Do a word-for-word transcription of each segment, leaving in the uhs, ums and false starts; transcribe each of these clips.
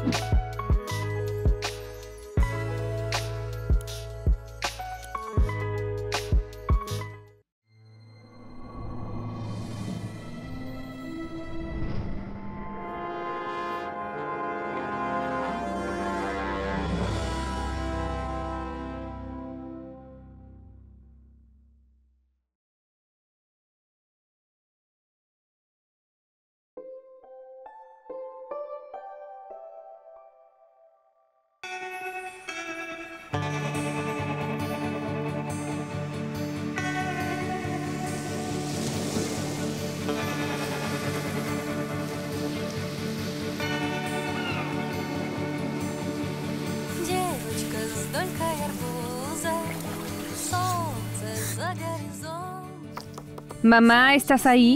Mamá, ¿estás ahí?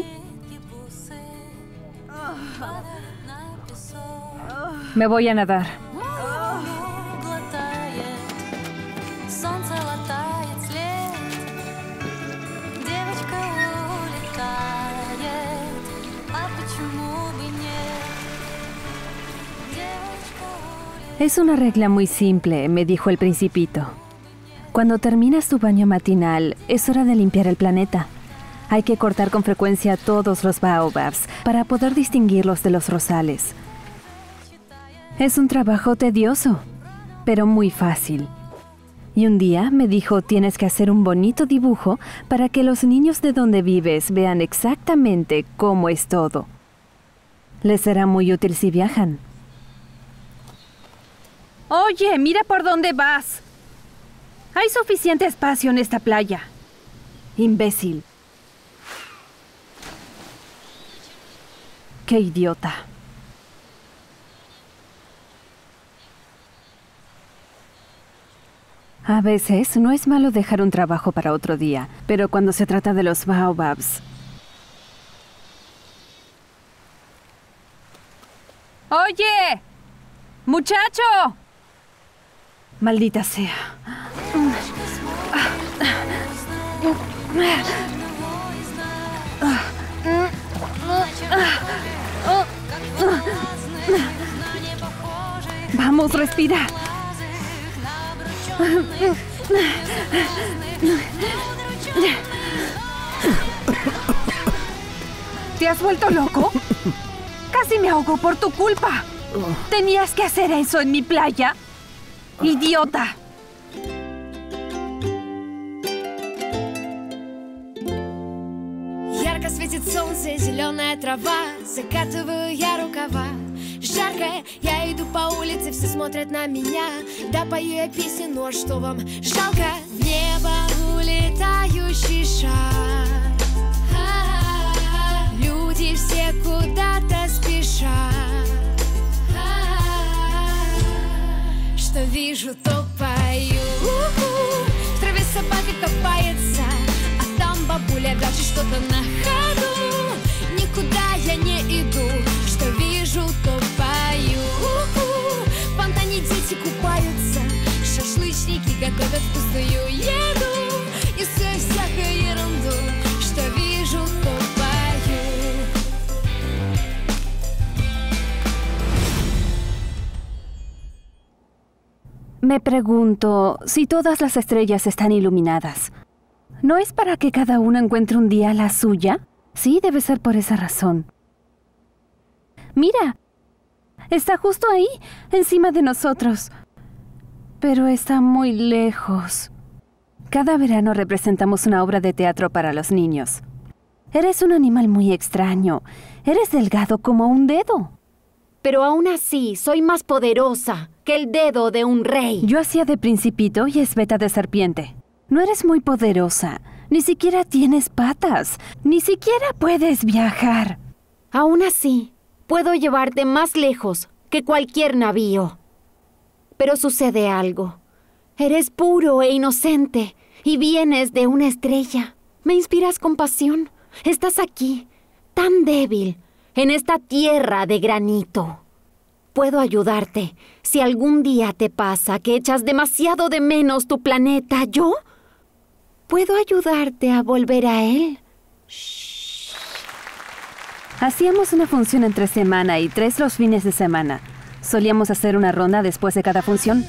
Me voy a nadar. Es una regla muy simple, me dijo el principito. Cuando terminas tu baño matinal, es hora de limpiar el planeta. Hay que cortar con frecuencia todos los baobabs para poder distinguirlos de los rosales. Es un trabajo tedioso, pero muy fácil. Y un día me dijo, tienes que hacer un bonito dibujo para que los niños de donde vives vean exactamente cómo es todo. Les será muy útil si viajan. Oye, mira por dónde vas. Hay suficiente espacio en esta playa. Imbécil. ¡Qué idiota! A veces no es malo dejar un trabajo para otro día, pero cuando se trata de los baobabs... ¡Oye! ¡Muchacho! Maldita sea. Vamos, respira. ¿Te has vuelto loco? Casi me ahogo por tu culpa. ¿Tenías que hacer eso en mi playa? ¡Idiota! Ярко светит солнце, зеленая трава. Закатываю я рукава. Жарко, я иду по улице, все смотрят на меня. Да, пою я песни, ну а что вам жалко? В небо улетающий шар. Люди все куда-то спешат. Что вижу, то пою. В траве собака копается, а там бабуля вяжет что-то на ходу. Никуда я не иду. Что вижу, то пою. В фонтане дети купаются, шашлычники готовят вкусную еду. И всю всякую ерунду. Что вижу, то пою. Me pregunto si todas las estrellas están iluminadas. ¿No es para que cada uno encuentre un día la suya? Sí, debe ser por esa razón. Mira, está justo ahí, encima de nosotros. Pero está muy lejos. Cada verano representamos una obra de teatro para los niños. Eres un animal muy extraño. Eres delgado como un dedo. Pero aún así, soy más poderosa que el dedo de un rey. Yo hacía de principito y es beta de serpiente. No eres muy poderosa. Ni siquiera tienes patas. Ni siquiera puedes viajar. Aún así, puedo llevarte más lejos que cualquier navío. Pero sucede algo. Eres puro e inocente y vienes de una estrella. Me inspiras compasión. Estás aquí, tan débil, en esta tierra de granito. Puedo ayudarte. Si algún día te pasa que echas demasiado de menos tu planeta, ¿yo? ¿Puedo ayudarte a volver a él? Hacíamos una función entre semana y tres los fines de semana. Solíamos hacer una ronda después de cada función.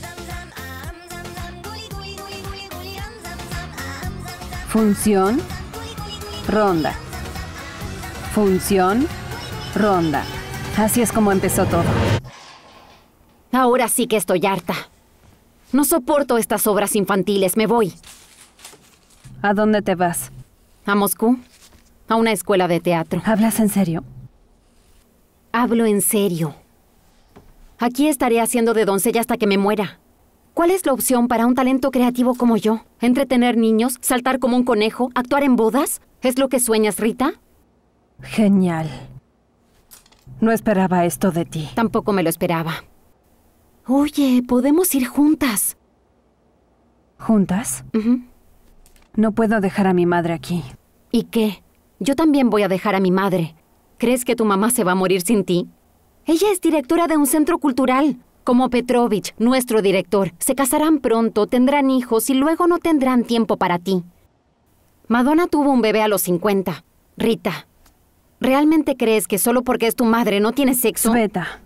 Función, ronda. Función, ronda. Así es como empezó todo. Ahora sí que estoy harta. No soporto estas obras infantiles. Me voy. ¿A dónde te vas? ¿A Moscú? A una escuela de teatro. ¿Hablas en serio? Hablo en serio. Aquí estaré haciendo de doncella hasta que me muera. ¿Cuál es la opción para un talento creativo como yo? ¿Entretener niños? ¿Saltar como un conejo? ¿Actuar en bodas? ¿Es lo que sueñas, Rita? Genial. No esperaba esto de ti. Tampoco me lo esperaba. Oye, podemos ir juntas. ¿Juntas? Uh-huh. No puedo dejar a mi madre aquí. ¿Y qué? Yo también voy a dejar a mi madre. ¿Crees que tu mamá se va a morir sin ti? Ella es directora de un centro cultural. Como Petrovich, nuestro director. Se casarán pronto, tendrán hijos y luego no tendrán tiempo para ti. Madonna tuvo un bebé a los cincuenta. Rita, ¿realmente crees que solo porque es tu madre no tiene sexo? Sveta.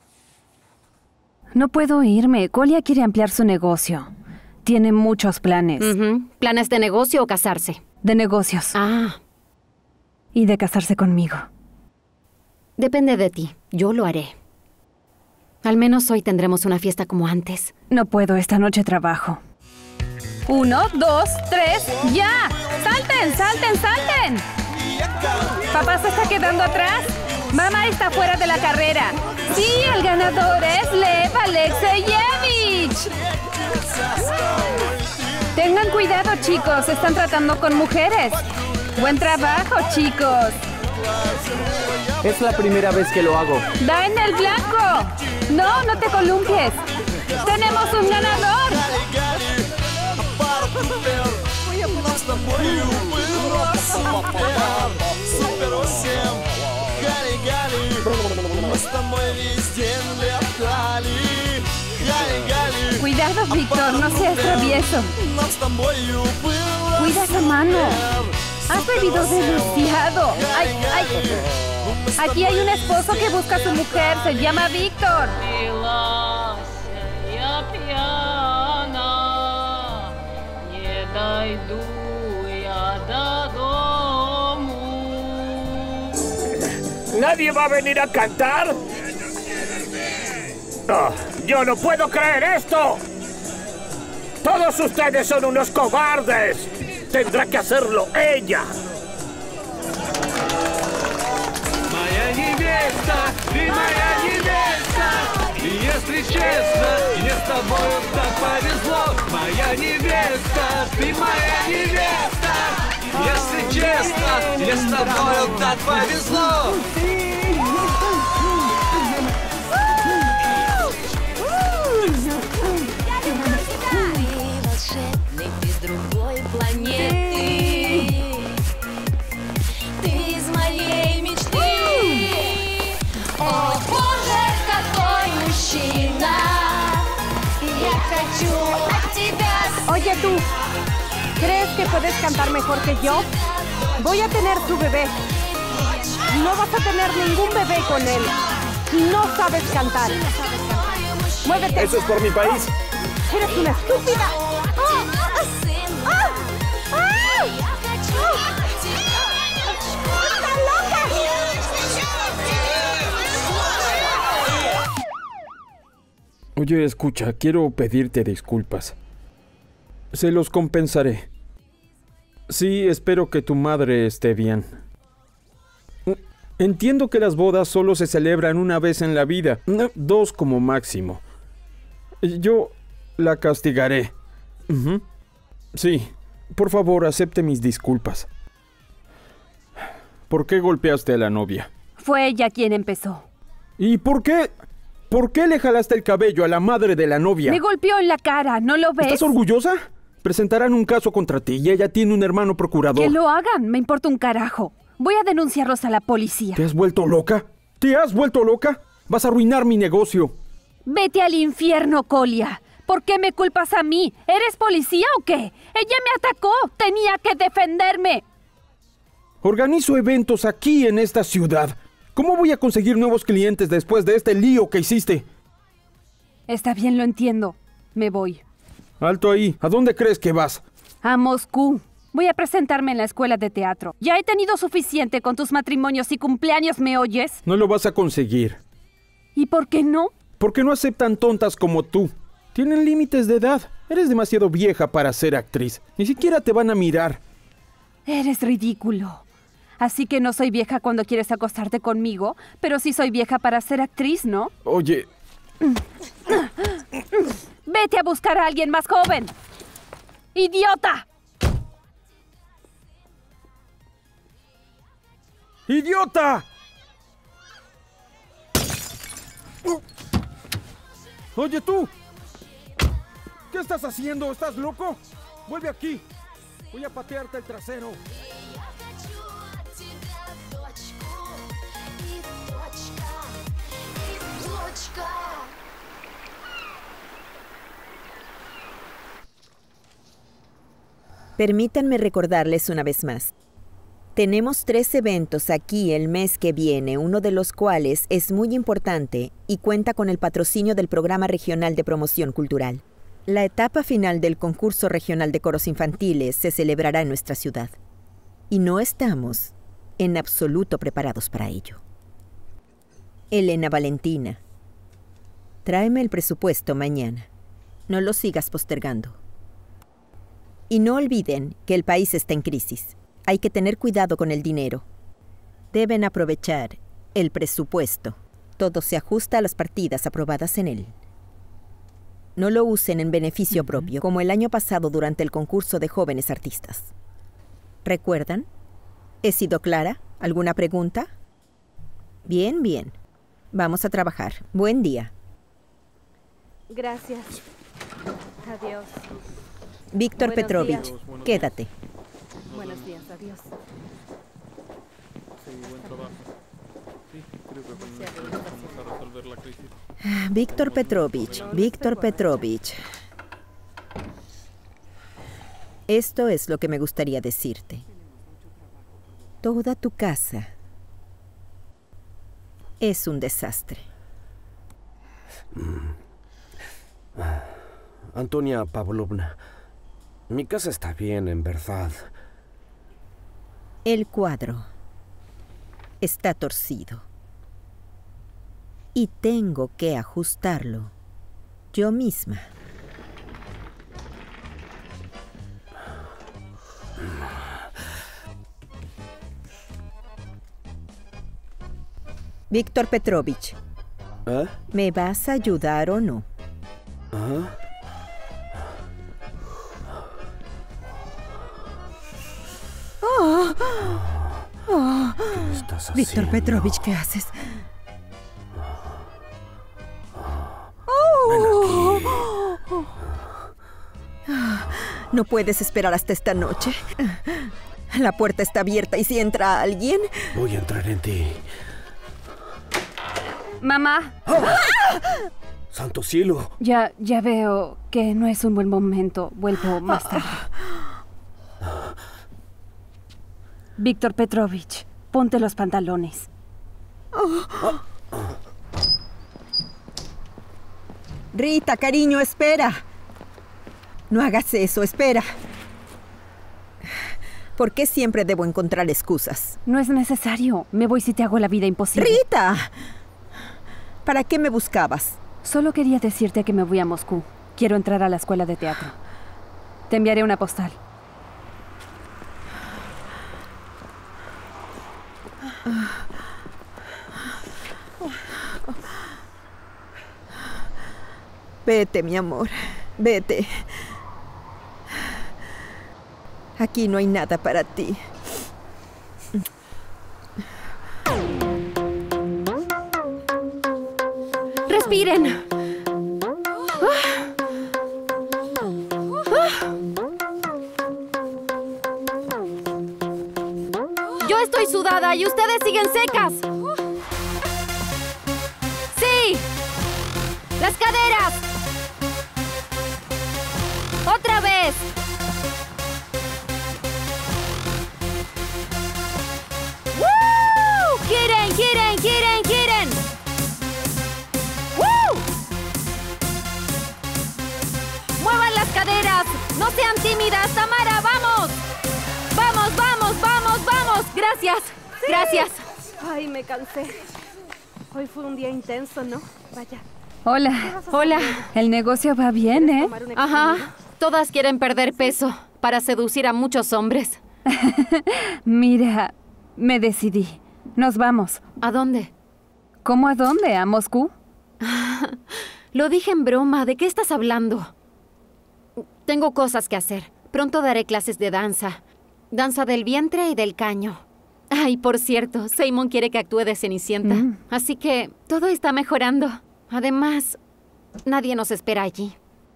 No puedo irme. Kolya quiere ampliar su negocio. Tiene muchos planes. Uh-huh. ¿Planes de negocio o casarse? De negocios. Ah. Y de casarse conmigo. Depende de ti. Yo lo haré. Al menos hoy tendremos una fiesta como antes. No puedo. Esta noche trabajo. Uno, dos, tres, ¡ya! ¡Salten, salten, salten! ¿Papá se está quedando atrás? Mamá está fuera de la carrera. Sí, el ganador es Lev Alexeyevich. Tengan cuidado, chicos. Están tratando con mujeres. Buen trabajo, chicos. Es la primera vez que lo hago. ¡Da en el blanco! No, no te columpies. ¡Tenemos un ganador! Cuidado, Víctor, no seas travieso. Cuida esa mano. Has bebido demasiado. ¡Ay, ay! Aquí hay un esposo que busca a su mujer. Se llama Víctor. ¿Nadie va a venir a cantar? Oh, ¡yo no puedo creer esto! ¡Todos ustedes son unos cobardes! ¡Tendrá que hacerlo ella! Моя невеста, ты моя невеста. И если честно, мне с тобою так повезло. Моя невеста, ты моя невеста. Если честно, мне с тобою так повезло. Oye tú, ¿crees que puedes cantar mejor que yo? Voy a tener tu bebé. No vas a tener ningún bebé con él. No sabes cantar. Muévete. Eso es por mi país. ¡Oh! ¡Eres una estúpida! ¡Oh! ¡Oh! ¡Oh! ¡Está loca! Oye, escucha, quiero pedirte disculpas. Se los compensaré. Sí, espero que tu madre esté bien. Entiendo que las bodas solo se celebran una vez en la vida, dos como máximo. Yo la castigaré. Uh-huh. Sí, por favor, acepte mis disculpas. ¿Por qué golpeaste a la novia? Fue ella quien empezó. ¿Y por qué? ¿Por qué le jalaste el cabello a la madre de la novia? Me golpeó en la cara, ¿no lo ves? ¿Estás orgullosa? Presentarán un caso contra ti y ella tiene un hermano procurador. Que lo hagan, me importa un carajo. Voy a denunciarlos a la policía. ¿Te has vuelto loca? ¿Te has vuelto loca? Vas a arruinar mi negocio. Vete al infierno, Kolya. ¿Por qué me culpas a mí? ¿Eres policía o qué? Ella me atacó. Tenía que defenderme. Organizo eventos aquí en esta ciudad. ¿Cómo voy a conseguir nuevos clientes después de este lío que hiciste? Está bien, lo entiendo. Me voy. Alto ahí. ¿A dónde crees que vas? A Moscú. Voy a presentarme en la escuela de teatro. Ya he tenido suficiente con tus matrimonios y cumpleaños, ¿me oyes? No lo vas a conseguir. ¿Y por qué no? Porque no aceptan tontas como tú. Tienen límites de edad. Eres demasiado vieja para ser actriz. Ni siquiera te van a mirar. Eres ridículo. Así que no soy vieja cuando quieres acostarte conmigo, pero sí soy vieja para ser actriz, ¿no? Oye... Vete a buscar a alguien más joven. ¡Idiota! ¡Idiota! Oye, tú. ¿Qué estás haciendo? ¿Estás loco? Vuelve aquí. Voy a patearte el trasero. Permítanme recordarles una vez más. Tenemos tres eventos aquí el mes que viene, uno de los cuales es muy importante y cuenta con el patrocinio del Programa Regional de Promoción Cultural. La etapa final del concurso regional de coros infantiles se celebrará en nuestra ciudad. Y no estamos en absoluto preparados para ello. Elena Valentina, tráeme el presupuesto mañana. No lo sigas postergando. Y no olviden que el país está en crisis. Hay que tener cuidado con el dinero. Deben aprovechar el presupuesto. Todo se ajusta a las partidas aprobadas en él. No lo usen en beneficio propio, como el año pasado durante el concurso de jóvenes artistas. ¿Recuerdan? ¿He sido clara? ¿Alguna pregunta? Bien, bien. Vamos a trabajar. Buen día. Gracias. Adiós. Víctor Buenos Petrovich, días. quédate. Buenos días, adiós. Sí, buen trabajo. Sí, creo que con esto vamos a resolver la crisis. Víctor Petrovich, Víctor Petrovich. Esto es lo que me gustaría decirte. Toda tu casa es un desastre. Mm. Antonia Pavlovna, mi casa está bien, en verdad. El cuadro está torcido. Y tengo que ajustarlo yo misma. Víctor Petrovich, ¿Eh? ¿me vas a ayudar o no? ¿Ah? Oh, oh. ¿Qué estás Víctor haciendo? Petrovich, ¿qué haces? Ven aquí. ¿No puedes esperar hasta esta noche? La puerta está abierta y si entra alguien... Voy a entrar en ti. Mamá. ¡Ah! ¡Santo cielo! Ya, ya veo que no es un buen momento. Vuelvo más tarde. Víctor Petrovich, ponte los pantalones. Rita, cariño, espera. No hagas eso, espera. ¿Por qué siempre debo encontrar excusas? No es necesario. Me voy si te hago la vida imposible. ¡Rita! ¿Para qué me buscabas? Solo quería decirte que me voy a Moscú. Quiero entrar a la escuela de teatro. Te enviaré una postal. Vete, mi amor. Vete. Aquí no hay nada para ti. ¡Respiren! Yo estoy sudada y ustedes siguen secas. ¡Sí! ¡Las caderas! ¡Otra vez! ¡Woo! ¡Giren, giren, giren, giren! ¡Woo! Gracias. Gracias. Ay, me cansé. Hoy fue un día intenso, ¿no? Vaya. Hola. Hola. El negocio va bien, ¿eh? ¿Tomar un extra Ajá. conmigo? Todas quieren perder peso para seducir a muchos hombres. Mira, me decidí. Nos vamos. ¿A dónde? ¿Cómo a dónde? ¿A Moscú? Lo dije en broma. ¿De qué estás hablando? Tengo cosas que hacer. Pronto daré clases de danza. Danza del vientre y del caño. Ay, por cierto, Simon quiere que actúe de Cenicienta. Mm. Así que todo está mejorando. Además, nadie nos espera allí.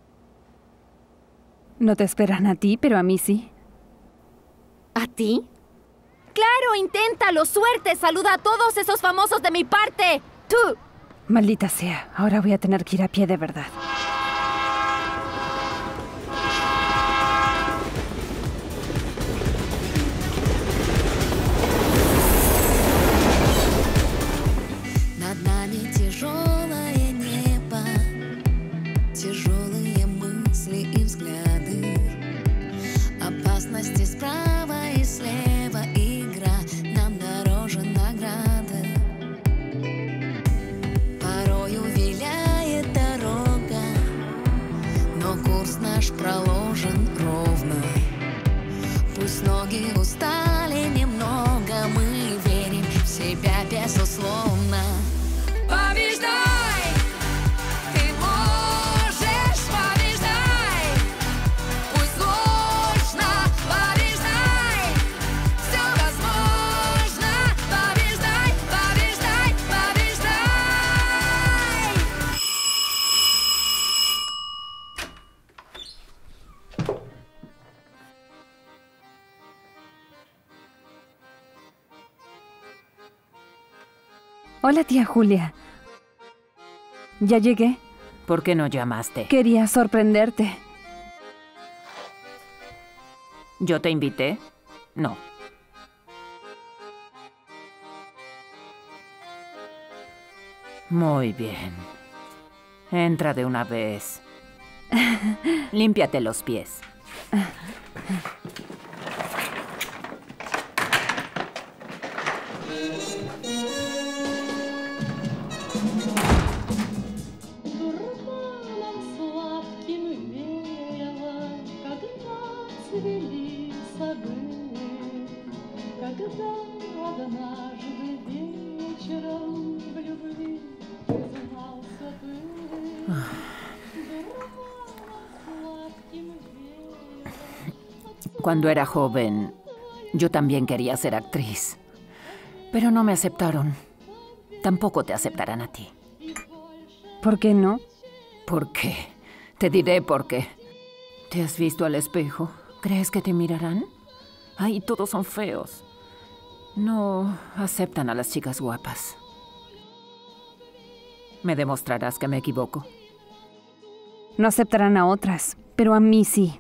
No te esperan a ti, pero a mí sí. ¿A ti? ¡Claro, inténtalo! ¡Suerte! ¡Saluda a todos esos famosos de mi parte! ¡Tú! Maldita sea, ahora voy a tener que ir a pie de verdad. Над нами тяжелое небо, тяжелые мысли и взгляды, опасности справа и слева, игра нам дороже награды. Порою виляет дорога, но курс наш проложен ровно. Пусть ноги устали немного, мы верим в себя безусловно. Побеждай! Ты можешь, побеждай! Пусть сложно, побеждай! Все возможно! Побеждай, побеждай, побеждай! Hola, tía Julia. Ya llegué. ¿Por qué no llamaste? Quería sorprenderte. ¿Yo te invité? No. Muy bien. Entra de una vez. Límpiate los pies. Cuando era joven, yo también quería ser actriz. Pero no me aceptaron. Tampoco te aceptarán a ti. ¿Por qué no? ¿Por qué? Te diré por qué. ¿Te has visto al espejo? ¿Crees que te mirarán? Ay, todos son feos. No aceptan a las chicas guapas. ¿Me demostrarás que me equivoco? No aceptarán a otras, pero a mí sí.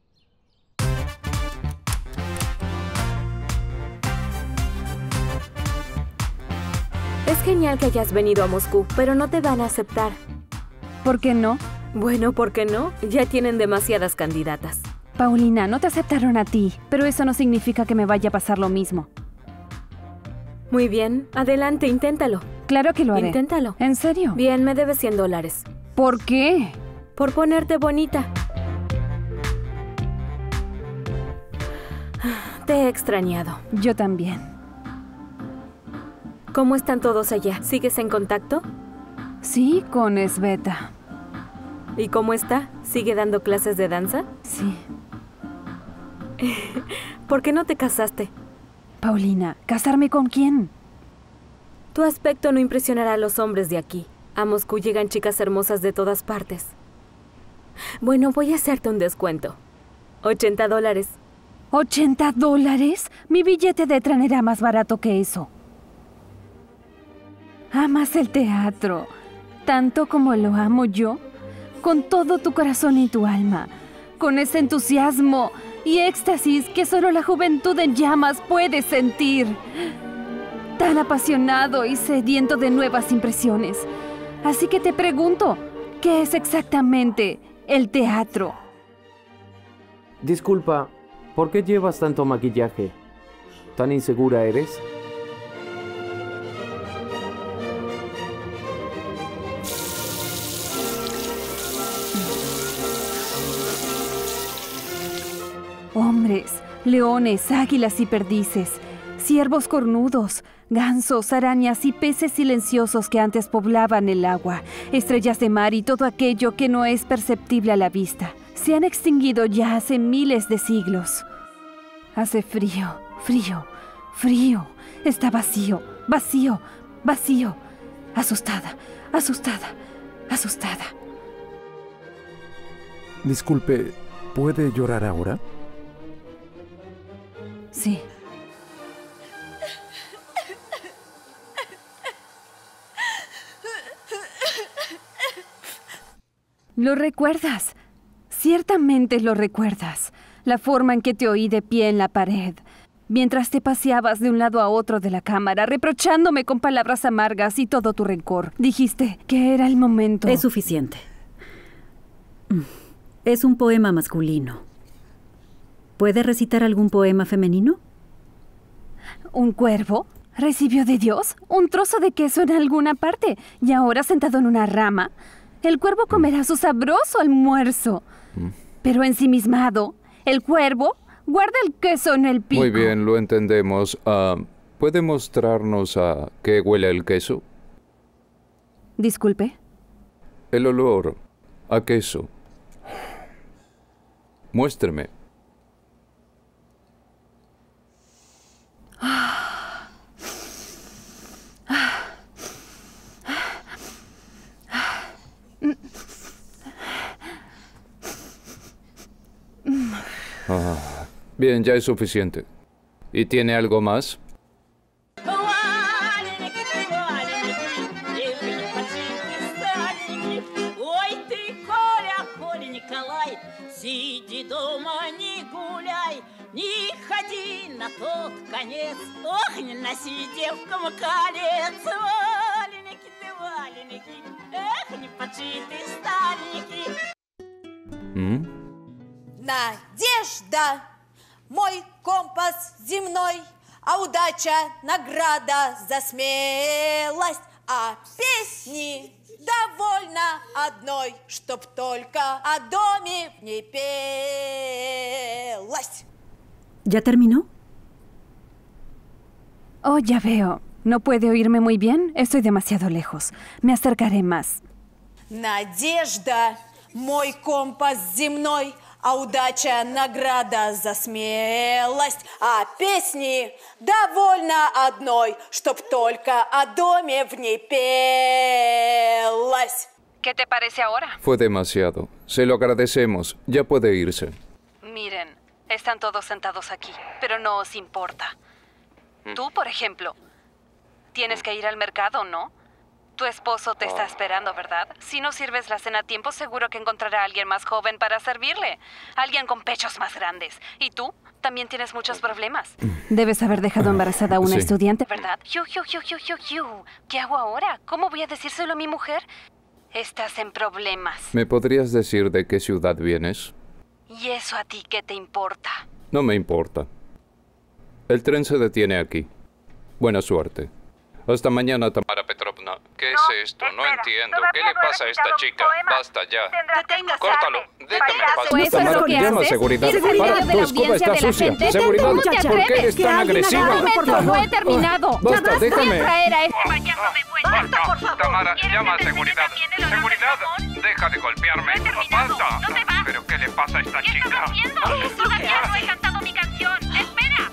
Es genial que hayas venido a Moscú, pero no te van a aceptar. ¿Por qué no? Bueno, ¿por qué no? Ya tienen demasiadas candidatas. Paulina, no te aceptaron a ti, pero eso no significa que me vaya a pasar lo mismo. Muy bien, adelante, inténtalo. Claro que lo haré. Inténtalo. ¿En serio? Bien, me debes cien dólares. ¿Por qué? Por ponerte bonita. Te he extrañado. Yo también. ¿Cómo están todos allá? ¿Sigues en contacto? Sí, con Sveta. ¿Y cómo está? ¿Sigue dando clases de danza? Sí. ¿Por qué no te casaste? Paulina, ¿casarme con quién? Tu aspecto no impresionará a los hombres de aquí. A Moscú llegan chicas hermosas de todas partes. Bueno, voy a hacerte un descuento. ochenta dólares. ¿ochenta dólares? Mi billete de tren era más barato que eso. ¿Amas el teatro tanto como lo amo yo? Con todo tu corazón y tu alma. Con ese entusiasmo y éxtasis que solo la juventud en llamas puede sentir. Tan apasionado y sediento de nuevas impresiones. Así que te pregunto, ¿qué es exactamente el teatro? Disculpa, ¿por qué llevas tanto maquillaje? ¿Tan insegura eres? Hombres, leones, águilas y perdices, ciervos cornudos, gansos, arañas y peces silenciosos que antes poblaban el agua, estrellas de mar y todo aquello que no es perceptible a la vista, se han extinguido ya hace miles de siglos. Hace frío, frío, frío. Está vacío, vacío, vacío. Asustada, asustada, asustada. Disculpe, ¿puede llorar ahora? Sí. Lo recuerdas. Ciertamente lo recuerdas. La forma en que te oí de pie en la pared, mientras te paseabas de un lado a otro de la cámara, reprochándome con palabras amargas y todo tu rencor. Dijiste que era el momento. Es suficiente. Es un poema masculino. ¿Puede recitar algún poema femenino? ¿Un cuervo? ¿Recibió de Dios un trozo de queso en alguna parte y ahora sentado en una rama? El cuervo comerá su sabroso almuerzo. Pero ensimismado, el cuervo guarda el queso en el pico. Muy bien, lo entendemos. Uh, ¿Puede mostrarnos a qué huele el queso? Disculpe. El olor a queso. Muéstreme. Ah, bien, ya es suficiente. ¿Y tiene algo más? ¿Mm? Надежда, мой компас земной, а удача награда за смелость, а песни довольно одной, чтоб только о доме в ней пелось. ¿Ya terminó? Oh, ya veo. ¿No puede oírme muy bien? Estoy demasiado lejos. Me acercaré más. Надежда, мой компас земной, а удача награда за смелость, а песни довольно одной, чтоб только о доме в ней пелось. ¿Qué te parece ahora? Fue demasiado. Se lo agradecemos. Ya puede irse. Miren, están todos sentados aquí, pero no os importa. Tú, por ejemplo, tienes que ir al mercado, ¿no? Tu esposo te está esperando, ¿verdad? Si no sirves la cena a tiempo, seguro que encontrará a alguien más joven para servirle. Alguien con pechos más grandes. Y tú también tienes muchos problemas. Debes haber dejado embarazada a una Sí. estudiante, ¿verdad? Yu, yu, yu, yu, yu, yu. ¿Qué hago ahora? ¿Cómo voy a decírselo a mi mujer? Estás en problemas. ¿Me podrías decir de qué ciudad vienes? ¿Y eso a ti qué te importa? No me importa. El tren se detiene aquí. Buena suerte. Hasta mañana, Tamara Petrovna. ¿Qué es esto? No entiendo. ¿Qué le pasa a esta chica? Basta ya. Deténgase. Córtalo. Déjame en paz. ¿Eso es lo que Llama a haces? seguridad. ¿Quieres Para, salir de tu la escoba audiencia está de la sucia. gente? Seguridad. ¿Cómo te ¿Por qué atreves? eres Que tan alguien agresiva? agarre, por favor. No he terminado. Basta, Voy a déjame. traer a este... Basta, por favor. Tamara, llama a seguridad. Seguridad, deja de golpearme. Basta. ¿Pero qué le pasa a esta chica? Todavía no he cantado mi canción. ¡Espera!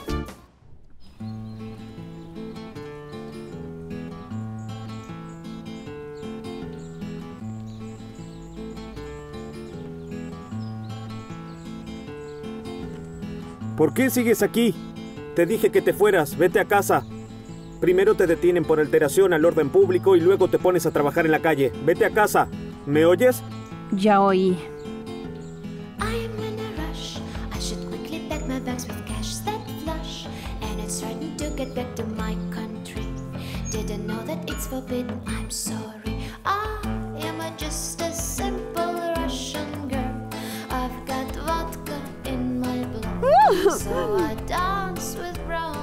¿Por qué sigues aquí? Te dije que te fueras, vete a casa. Primero te detienen por alteración al orden público y luego te pones a trabajar en la calle. Vete a casa. ¿Me oyes? Ya oí. I'm in a rush. I should quickly pack my bags with cash that flush. And it's starting to get back to my country. Didn't know that it's forbidden. I'm sorry. I am a just a simple Russian girl. I've got vodka in my blood. So I dance with brown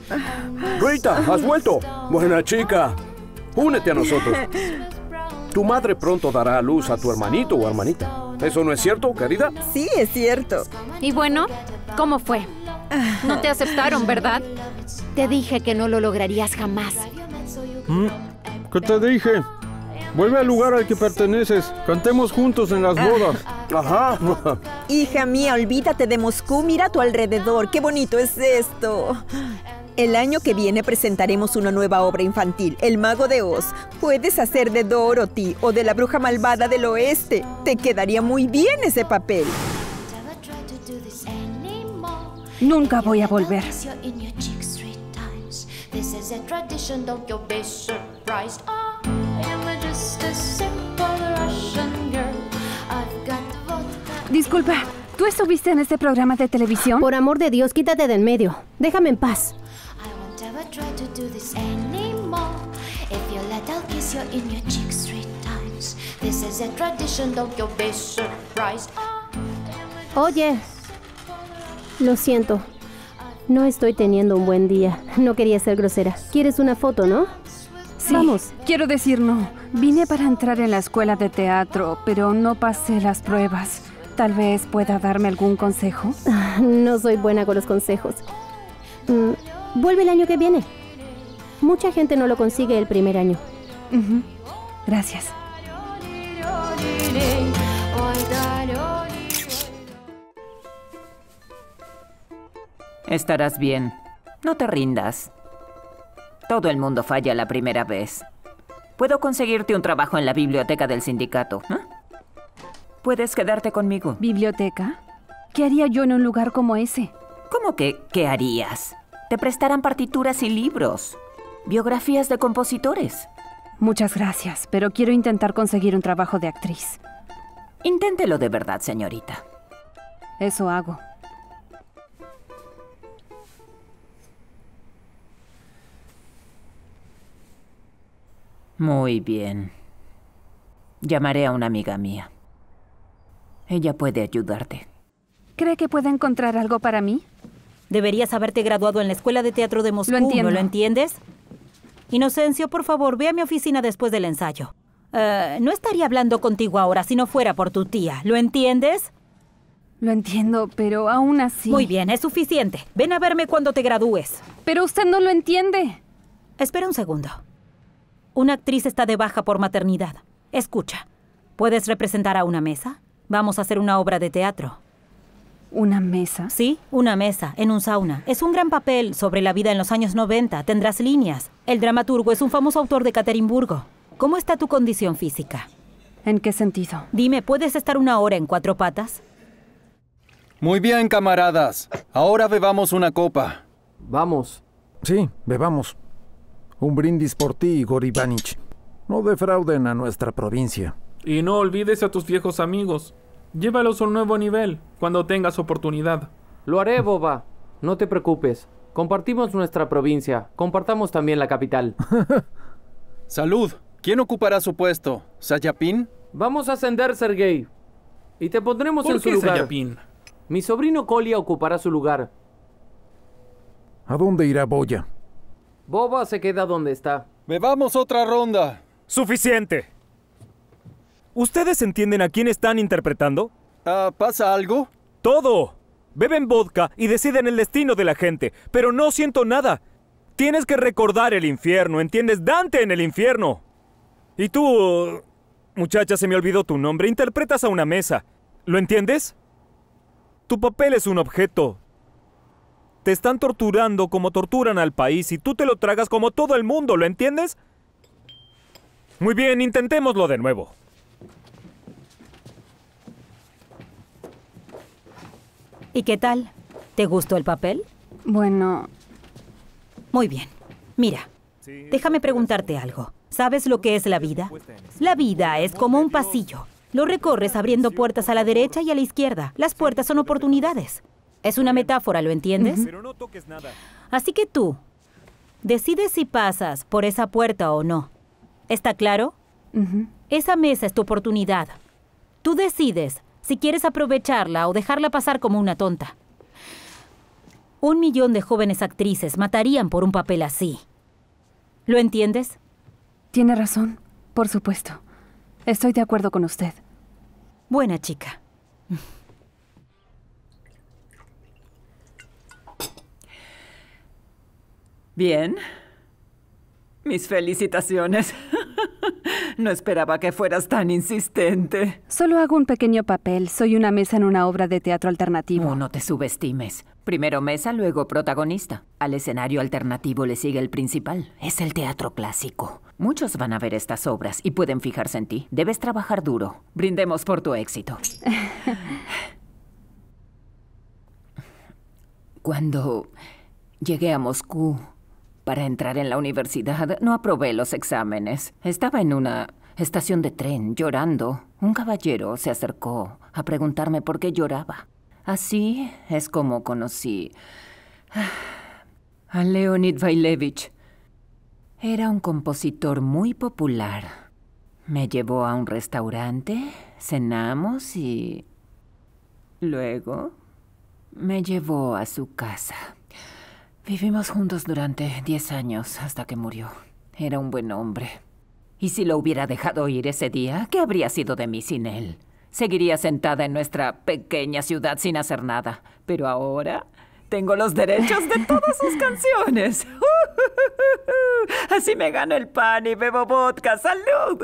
Rita, has vuelto. Buena chica. Únete a nosotros. Tu madre pronto dará a luz a tu hermanito o hermanita. ¿Eso no es cierto, querida? Sí, es cierto. Y bueno, ¿cómo fue? No te aceptaron, ¿verdad? Te dije que no lo lograrías jamás. ¿Qué te dije? Vuelve al lugar al que perteneces. Cantemos juntos en las bodas. Ajá. Hija mía, olvídate de Moscú. Mira a tu alrededor. ¡Qué bonito es esto! El año que viene presentaremos una nueva obra infantil, El Mago de Oz. Puedes hacer de Dorothy o de la bruja malvada del oeste. Te quedaría muy bien ese papel. Nunca voy a volver. Disculpa, ¿tú estuviste en este programa de televisión? Por amor de Dios, quítate de en medio. Déjame en paz. Oye, lo siento. No estoy teniendo un buen día. No quería ser grosera. ¿Quieres una foto, no? Sí, vamos. Quiero decir no. Vine para entrar en la escuela de teatro, pero no pasé las pruebas. Tal vez pueda darme algún consejo. No soy buena con los consejos. Mm, vuelve el año que viene. Mucha gente no lo consigue el primer año. Uh-huh. Gracias. Estarás bien. No te rindas. Todo el mundo falla la primera vez. Puedo conseguirte un trabajo en la biblioteca del sindicato. ¿Eh? Puedes quedarte conmigo. ¿Biblioteca? ¿Qué haría yo en un lugar como ese? ¿Cómo que qué harías? Te prestarán partituras y libros. Biografías de compositores. Muchas gracias, pero quiero intentar conseguir un trabajo de actriz. Inténtelo de verdad, señorita. Eso hago. Muy bien. Llamaré a una amiga mía. Ella puede ayudarte. ¿Cree que puede encontrar algo para mí? Deberías haberte graduado en la Escuela de Teatro de Moscú, lo entiendo. ¿no lo entiendes? Inocencio, por favor, ve a mi oficina después del ensayo. Uh, no estaría hablando contigo ahora si no fuera por tu tía, ¿lo entiendes? Lo entiendo, pero aún así... Muy bien, es suficiente. Ven a verme cuando te gradúes. Pero usted no lo entiende. Espera un segundo. Una actriz está de baja por maternidad. Escucha, ¿puedes representar a una mesa? Vamos a hacer una obra de teatro. ¿Una mesa? Sí, una mesa, en un sauna. Es un gran papel sobre la vida en los años noventa. Tendrás líneas. El dramaturgo es un famoso autor de Caterimburgo. ¿Cómo está tu condición física? ¿En qué sentido? Dime, ¿puedes estar una hora en cuatro patas? Muy bien, camaradas. Ahora bebamos una copa. Vamos. Sí, bebamos. Un brindis por ti, Igor Ivanich. No defrauden a nuestra provincia. Y no olvides a tus viejos amigos. Llévalos a un nuevo nivel, cuando tengas oportunidad. Lo haré, Boba. No te preocupes. Compartimos nuestra provincia. Compartamos también la capital. Salud. ¿Quién ocupará su puesto? ¿Sayapin? Vamos a ascender, Sergei. Y te pondremos ¿Por en su qué lugar. Sayapin? Mi sobrino Kolia ocupará su lugar. ¿A dónde irá Boya? Boba se queda donde está. Bebamos otra ronda. Suficiente. ¿Ustedes entienden a quién están interpretando? Uh, ¿Pasa algo? Todo. Beben vodka y deciden el destino de la gente, pero no siento nada. Tienes que recordar el infierno, ¿entiendes? Dante en el infierno. Y tú, muchacha, se me olvidó tu nombre, interpretas a una mesa. ¿Lo entiendes? Tu papel es un objeto. Te están torturando como torturan al país y tú te lo tragas como todo el mundo, ¿lo entiendes? Muy bien, intentémoslo de nuevo. ¿Y qué tal? ¿Te gustó el papel? Bueno... Muy bien. Mira, déjame preguntarte algo. ¿Sabes lo que es la vida? La vida es como un pasillo. Lo recorres abriendo puertas a la derecha y a la izquierda. Las puertas son oportunidades. Es una metáfora, ¿lo entiendes? Pero no toques nada. Así que tú decides si pasas por esa puerta o no. ¿Está claro? Uh-huh. Esa mesa es tu oportunidad. Tú decides si quieres aprovecharla o dejarla pasar como una tonta. Un millón de jóvenes actrices matarían por un papel así. ¿Lo entiendes? Tiene razón, por supuesto. Estoy de acuerdo con usted. Buena chica. Bien. Mis felicitaciones. No esperaba que fueras tan insistente. Solo hago un pequeño papel. Soy una mesa en una obra de teatro alternativo. Oh, no te subestimes. Primero mesa, luego protagonista. Al escenario alternativo le sigue el principal. Es el teatro clásico. Muchos van a ver estas obras y pueden fijarse en ti. Debes trabajar duro. Brindemos por tu éxito. Cuando llegué a Moscú para entrar en la universidad, no aprobé los exámenes. Estaba en una estación de tren llorando. Un caballero se acercó a preguntarme por qué lloraba. Así es como conocí a Leonid Vailevich. Era un compositor muy popular. Me llevó a un restaurante, cenamos y luego me llevó a su casa. Vivimos juntos durante diez años hasta que murió. Era un buen hombre. Y si lo hubiera dejado ir ese día, ¿qué habría sido de mí sin él? Seguiría sentada en nuestra pequeña ciudad sin hacer nada. Pero ahora tengo los derechos de todas sus canciones. Así me gano el pan y bebo vodka. ¡Salud!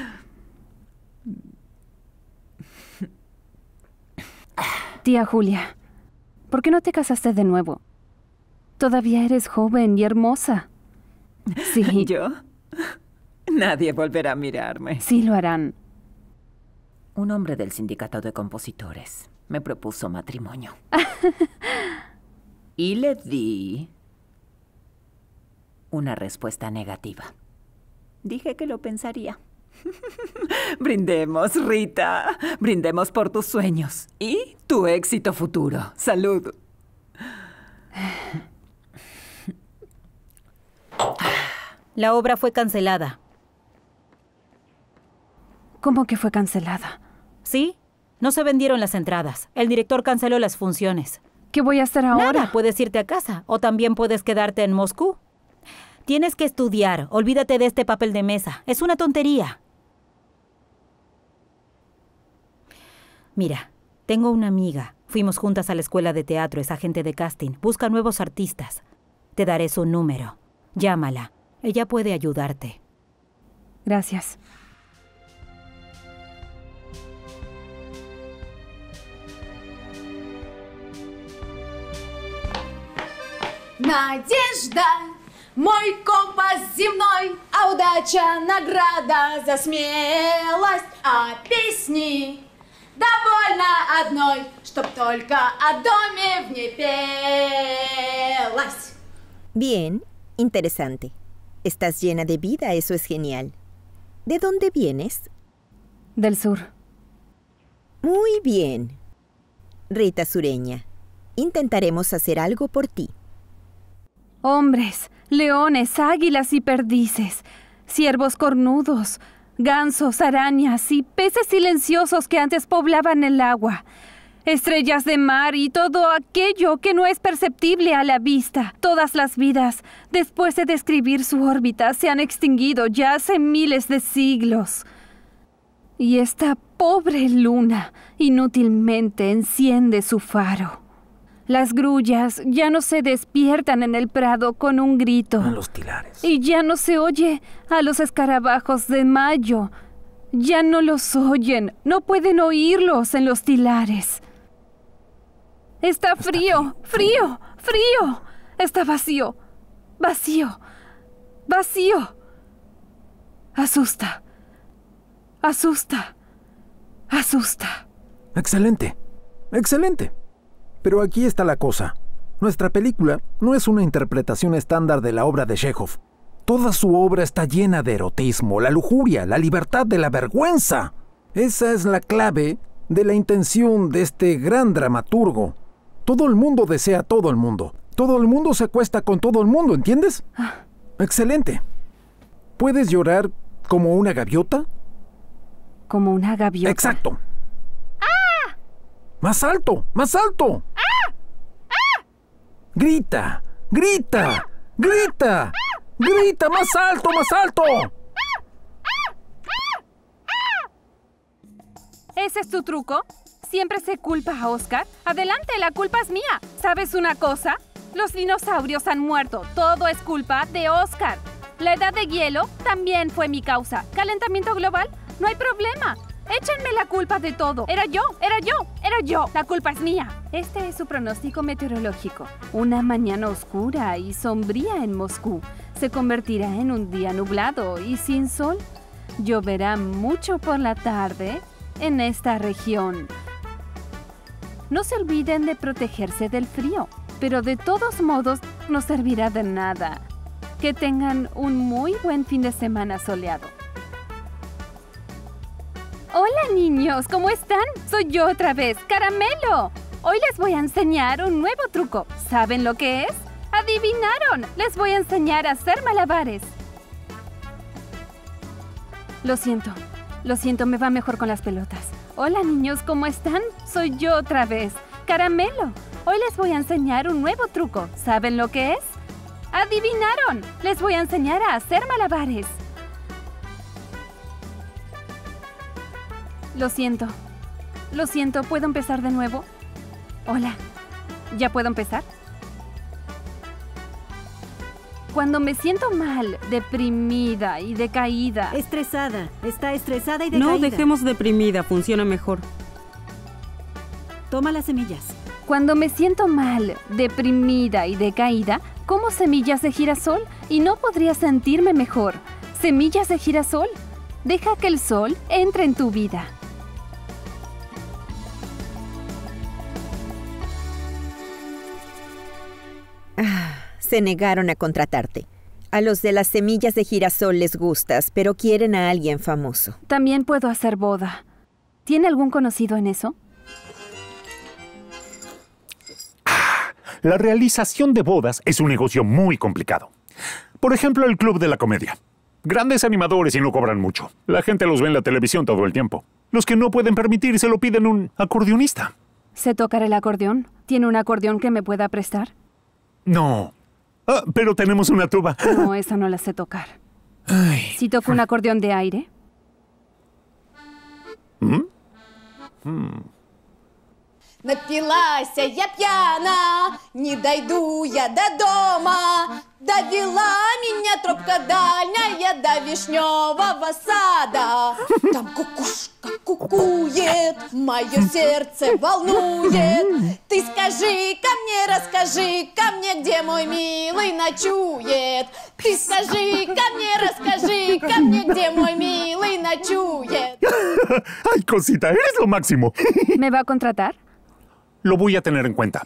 Tía Julia, ¿por qué no te casaste de nuevo? Todavía eres joven y hermosa. Sí. ¿Yo? Nadie volverá a mirarme. Sí lo harán. Un hombre del sindicato de compositores me propuso matrimonio. Y le di una respuesta negativa. Dije que lo pensaría. Brindemos, Rita. Brindemos por tus sueños y tu éxito futuro. Salud. La obra fue cancelada. ¿Cómo que fue cancelada? ¿Sí? No se vendieron las entradas. El director canceló las funciones. ¿Qué voy a hacer ahora? Nada, puedes irte a casa o también puedes quedarte en Moscú. Tienes que estudiar. Olvídate de este papel de mesa. Es una tontería. Mira, tengo una amiga. Fuimos juntas a la escuela de teatro. Es agente de casting. Busca nuevos artistas. Te daré su número. Llámala. Ella puede ayudarte. Gracias. Надежда, мой компас земной, а удача награда за смелость, а песни довольно одной, чтоб только о доме в ней пелось. Bien, interesante. Estás llena de vida, eso es genial. ¿De dónde vienes? Del sur. Muy bien. Rita Sureña, intentaremos hacer algo por ti. Hombres, leones, águilas y perdices, ciervos cornudos, gansos, arañas y peces silenciosos que antes poblaban el agua, estrellas de mar y todo aquello que no es perceptible a la vista. Todas las vidas, después de describir su órbita, se han extinguido ya hace miles de siglos. Y esta pobre luna inútilmente enciende su faro. Las grullas ya no se despiertan en el prado con un grito. En los tilares. Y ya no se oye a los escarabajos de mayo. Ya no los oyen, no pueden oírlos en los tilares. Está frío, frío, frío. Está vacío, vacío, vacío. Asusta, asusta, asusta. Excelente, excelente. Pero aquí está la cosa. Nuestra película no es una interpretación estándar de la obra de Chekhov. Toda su obra está llena de erotismo, la lujuria, la libertad de la vergüenza. Esa es la clave de la intención de este gran dramaturgo. Todo el mundo desea a todo el mundo. Todo el mundo se acuesta con todo el mundo, ¿entiendes? Excelente. ¿Puedes llorar como una gaviota? Como una gaviota. Exacto. ¡Ah! ¡Más alto! ¡Más alto! ¡Ah! ¡Ah! Grita, grita, grita, grita, más alto, más alto. ¿Ese es tu truco? ¿Siempre se culpa a Oscar? Adelante, la culpa es mía. ¿Sabes una cosa? Los dinosaurios han muerto. Todo es culpa de Oscar. La edad de hielo también fue mi causa. ¿Calentamiento global? No hay problema. Échenme la culpa de todo. Era yo, era yo, era yo. La culpa es mía. Este es su pronóstico meteorológico. Una mañana oscura y sombría en Moscú se convertirá en un día nublado y sin sol. Lloverá mucho por la tarde en esta región. No se olviden de protegerse del frío, pero de todos modos no servirá de nada. Que tengan un muy buen fin de semana soleado. Hola niños, ¿cómo están? Soy yo otra vez, Caramelo. Hoy les voy a enseñar un nuevo truco. ¿Saben lo que es? ¡Adivinaron! Les voy a enseñar a hacer malabares. Lo siento, lo siento, me va mejor con las pelotas. Hola niños, ¿cómo están? Soy yo otra vez, Caramelo. Hoy les voy a enseñar un nuevo truco. ¿Saben lo que es? ¡Adivinaron! Les voy a enseñar a hacer malabares. Lo siento. Lo siento, ¿puedo empezar de nuevo? Hola. ¿Ya puedo empezar? Cuando me siento mal, deprimida y decaída. Estresada. Está estresada y decaída. No, dejemos deprimida. Funciona mejor. Toma las semillas. Cuando me siento mal, deprimida y decaída, como semillas de girasol y no podría sentirme mejor. Semillas de girasol. Deja que el sol entre en tu vida. Ah, se negaron a contratarte. A los de las semillas de girasol les gustas, pero quieren a alguien famoso. También puedo hacer boda. ¿Tiene algún conocido en eso? La realización de bodas es un negocio muy complicado. Por ejemplo, el Club de la Comedia. Grandes animadores y no cobran mucho. La gente los ve en la televisión todo el tiempo. Los que no pueden permitírselo piden un acordeonista. ¿Sé tocar el acordeón? ¿Tiene un acordeón que me pueda prestar? No. Ah, pero tenemos una tuba. No, esa no la sé tocar. Ay. ¿Sí toco un acordeón de aire? ¿Mm? Hmm. Напилась я пьяна, не дойду я до дома. Довела меня тропка дальняя до вишневого сада. Там кукушка кукует, мое сердце волнует. Ты скажи-ка мне, расскажи-ка мне, где мой милый ночует. Ты скажи-ка мне, расскажи-ка мне, где мой милый ночует. Ay, cosita, eres lo máximo. ¿Me va a contratar? Lo voy a tener en cuenta.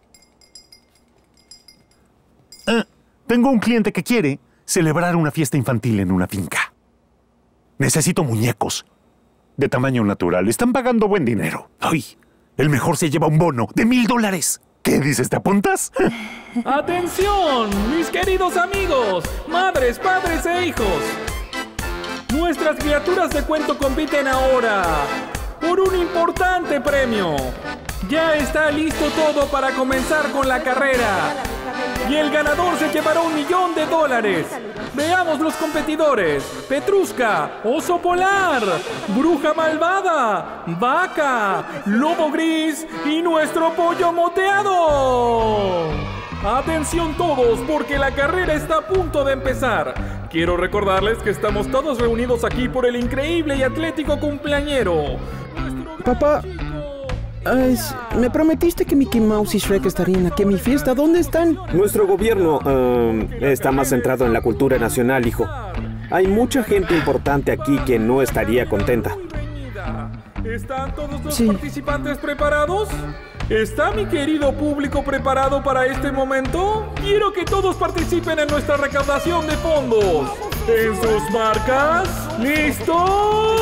Ah, tengo un cliente que quiere celebrar una fiesta infantil en una finca. Necesito muñecos. De tamaño natural. Están pagando buen dinero. ¡Ay! El mejor se lleva un bono de mil dólares. ¿Qué dices? ¿Te apuntas? ¡Atención, mis queridos amigos! Madres, padres e hijos. Nuestras criaturas de cuento compiten ahora por un importante premio. Ya está listo todo para comenzar con la carrera. Y el ganador se llevará un millón de dólares. Veamos los competidores. Petrushka, Oso Polar, Bruja Malvada, Vaca, Lobo Gris y nuestro Pollo Moteado. Atención todos, porque la carrera está a punto de empezar. Quiero recordarles que estamos todos reunidos aquí por el increíble y atlético cumpleañero. Papá, ay, me prometiste que Mickey Mouse y Shrek estarían aquí en mi fiesta. ¿Dónde están? Nuestro gobierno um, está más centrado en la cultura nacional, hijo. Hay mucha gente importante aquí que no estaría contenta. ¿Están todos los sí. participantes preparados? ¿Está mi querido público preparado para este momento? Quiero que todos participen en nuestra recaudación de fondos. En sus marcas, ¿listos?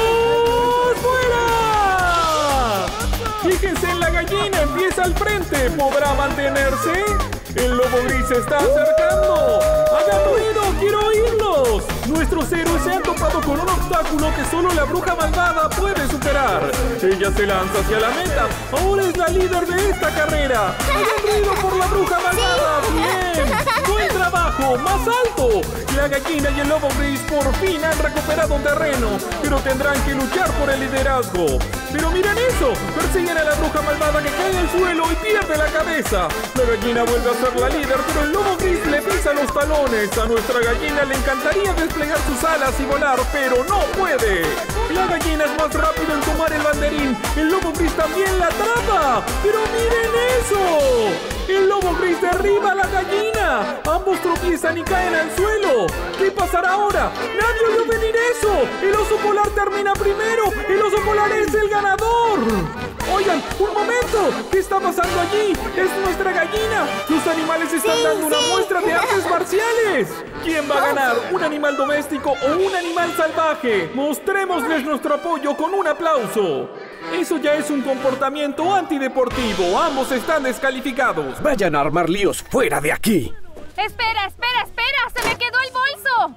¡Fuera! Fíjense en la gallina, empieza al frente. ¿Podrá mantenerse? El lobo gris se está acercando. ¡Hagan ruido! ¡Quiero oírlos! Nuestros héroes se han topado con con un obstáculo que solo la bruja malvada puede superar. Ella se lanza hacia la meta. Ahora es la líder de esta carrera. ¡Hagan ruido por la bruja malvada! ¡Bien! ¡Buen trabajo! ¡Más alto! La gallina y el lobo gris por fin han recuperado terreno, pero tendrán que luchar por el liderazgo. ¡Pero miren eso! Persiguen a la bruja malvada que cae al suelo y pierde la cabeza. La gallina vuelve a ser la líder, pero el lobo gris le pisa los talones. A nuestra gallina le encantaría desplegar sus alas y volar, pero no puede. La gallina es más rápido en tomar el banderín. El lobo gris también la atrapa. ¡Pero miren eso! El lobo gris derriba a la gallina. Ambos tropiezan y caen al suelo. ¿Qué pasará ahora? ¡Nadie vio venir eso! ¡El oso polar termina primero! ¡El oso polar es el ganador! Oigan, un momento. ¿Qué está pasando allí? ¡Es nuestra gallina! ¡Los animales están Sí, dando una sí. muestra de artes marciales! ¿Quién va a ganar? ¿Un animal doméstico o un animal salvaje? Mostrémosles nuestro apoyo con un aplauso. Eso ya es un comportamiento antideportivo. Ambos están descalificados. Vayan a armar líos fuera de aquí. Espera, espera, espera. Se me quedó el bolso.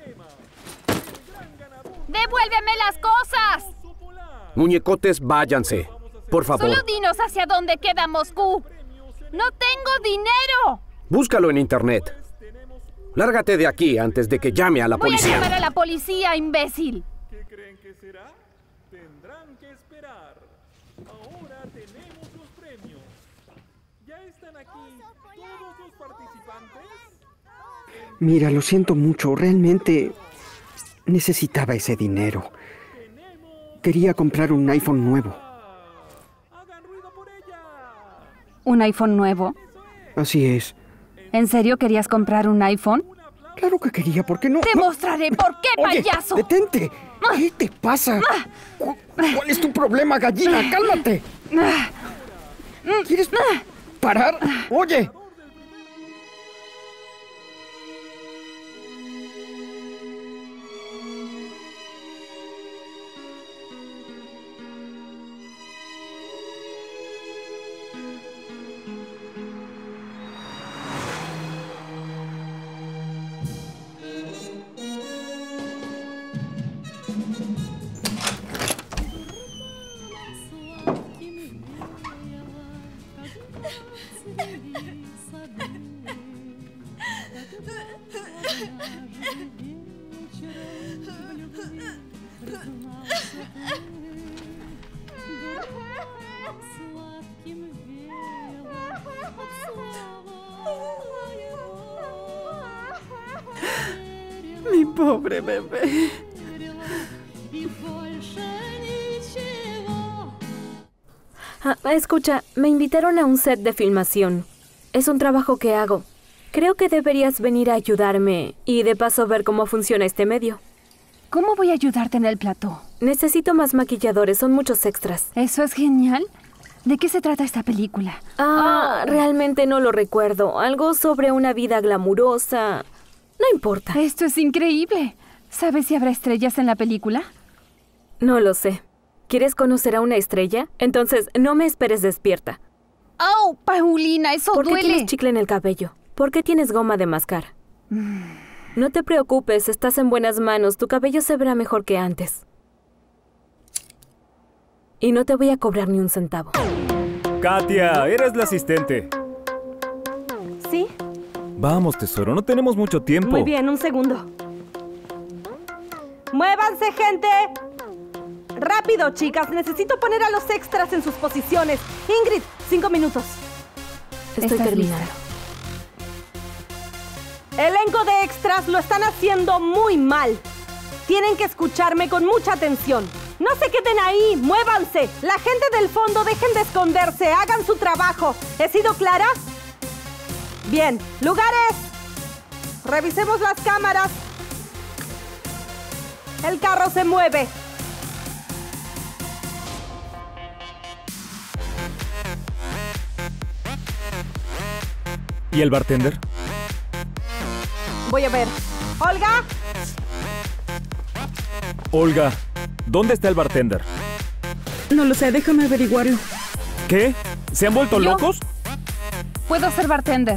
¡Devuélveme las cosas! Muñecotes, váyanse. Por favor. Solo dinos hacia dónde queda Moscú. ¡No tengo dinero! Búscalo en internet. Lárgate de aquí antes de que llame a la Voy policía. a llamar a la policía, imbécil. ¿Qué creen que será? Tendrán que esperar. Ahora tenemos los premios. ¿Ya están aquí todos los participantes? Mira, lo siento mucho. Realmente necesitaba ese dinero. Quería comprar un iPhone nuevo. ¿Un iPhone nuevo? Así es. ¿En serio querías comprar un iPhone? Claro que quería, ¿por qué no? ¡Te no? mostraré por qué, Oye, payaso! detente. ¿Qué te pasa? ¿Cu- ¿Cuál es tu problema, gallina? ¡Cálmate! ¿Quieres parar? Oye. Mi pobre bebé. Ah, escucha, me invitaron a un set de filmación. Es un trabajo que hago. Creo que deberías venir a ayudarme y de paso ver cómo funciona este medio. ¿Cómo voy a ayudarte en el plató? Necesito más maquilladores, son muchos extras. ¿Eso es genial? ¿De qué se trata esta película? Ah, realmente no lo recuerdo. Algo sobre una vida glamurosa. No importa. Esto es increíble. ¿Sabes si habrá estrellas en la película? No lo sé. ¿Quieres conocer a una estrella? Entonces no me esperes despierta. ¡Oh, Paulina, eso ¿Por qué duele! tienes chicle en el cabello? ¿Por qué tienes goma de mascar? No te preocupes, estás en buenas manos. Tu cabello se verá mejor que antes. Y no te voy a cobrar ni un centavo. Katia, eres la asistente. ¿Sí? Vamos, tesoro, no tenemos mucho tiempo. Muy bien, un segundo. ¡Muévanse, gente! ¡Rápido, chicas! Necesito poner a los extras en sus posiciones. Ingrid, cinco minutos. Estoy terminando. Elenco de extras lo están haciendo muy mal. Tienen que escucharme con mucha atención. No se queden ahí, muévanse. La gente del fondo, dejen de esconderse, hagan su trabajo. ¿He sido clara? Bien, lugares. Revisemos las cámaras. El carro se mueve. ¿Y el bartender? Voy a ver. ¡Olga! Olga, ¿dónde está el bartender? No lo sé, déjame averiguarlo. ¿Qué? ¿Se han vuelto ¿Yo? locos? Puedo ser bartender.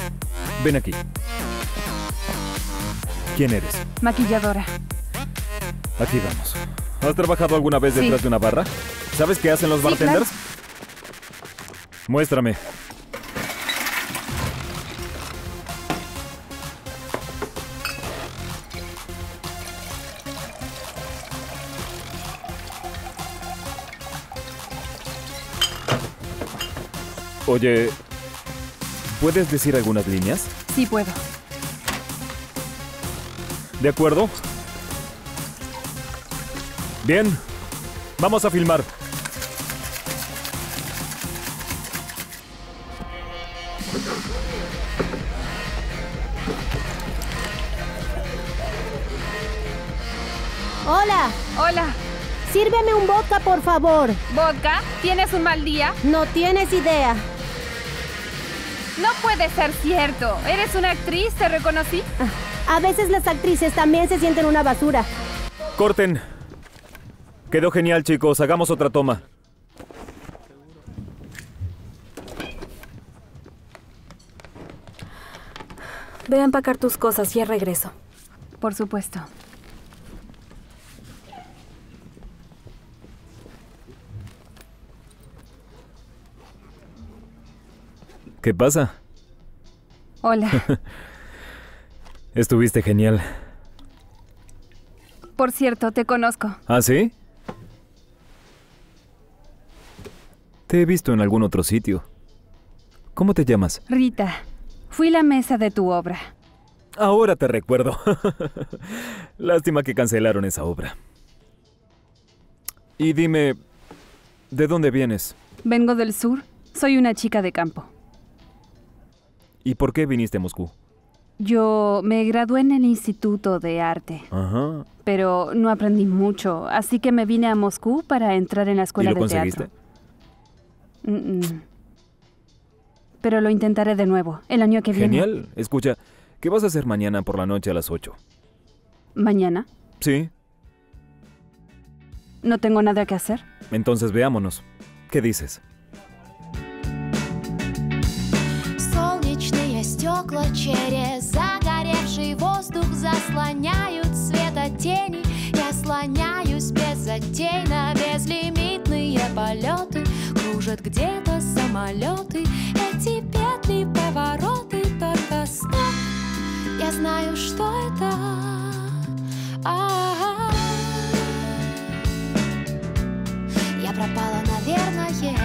Ven aquí. ¿Quién eres? Maquilladora. Aquí vamos. ¿Has trabajado alguna vez Sí. detrás de una barra? ¿Sabes qué hacen los Sí, bartenders? claro. Muéstrame. Oye, ¿puedes decir algunas líneas? Sí puedo. ¿De acuerdo? Bien, vamos a filmar. Hola. Hola. Sírveme un vodka, por favor. ¿Vodka? ¿Tienes un mal día? No tienes idea. No puede ser cierto. ¿Eres una actriz? ¿Te reconocí? A veces las actrices también se sienten una basura. Corten. Quedó genial, chicos. Hagamos otra toma. Ve a empacar tus cosas, ya regreso. Por supuesto. ¿Qué pasa? Hola. Estuviste genial. Por cierto, te conozco. ¿Ah, sí? Te he visto en algún otro sitio. ¿Cómo te llamas? Rita, fui la mesa de tu obra. Ahora te recuerdo. Lástima que cancelaron esa obra. Y dime, ¿de dónde vienes? Vengo del sur. Soy una chica de campo. ¿Y por qué viniste a Moscú? Yo me gradué en el Instituto de Arte, Ajá. pero no aprendí mucho, así que me vine a Moscú para entrar en la ¿Y escuela lo de conseguiste? teatro. Mm, mm. Pero lo intentaré de nuevo, el año que viene. Genial. Escucha, ¿qué vas a hacer mañana por la noche a las ocho? ¿Mañana? Sí. ¿No tengo nada que hacer? Entonces veámonos. ¿Qué dices? Солнечные стекла через загоревший воздух заслоняют светотени. Я слоняюсь беззатейно, безлимитные полеты. Кружат где-то самолеты, эти петли, повороты. Только стоп, я знаю, что это. А-а-а. Я пропала, наверное,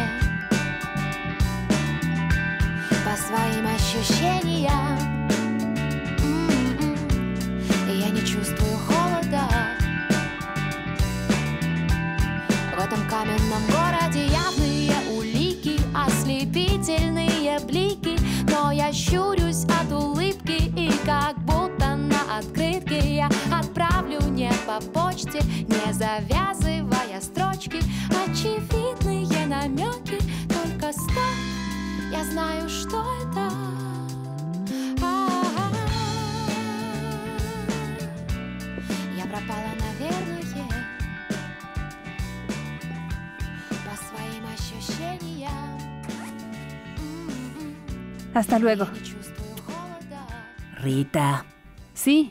по своим ощущениям. М-м-м. Я не чувствую холода. В этом каменном городе явные улики, ослепительные блики. Но я щурюсь от улыбки, и как будто на открытке я отправлю не по почте, не завязывая строчки. Очевидные намеки, только стоп, я знаю, что это. А-а-а. Я пропала, наверное, по своим ощущениям. Hasta luego. Rita. Sí.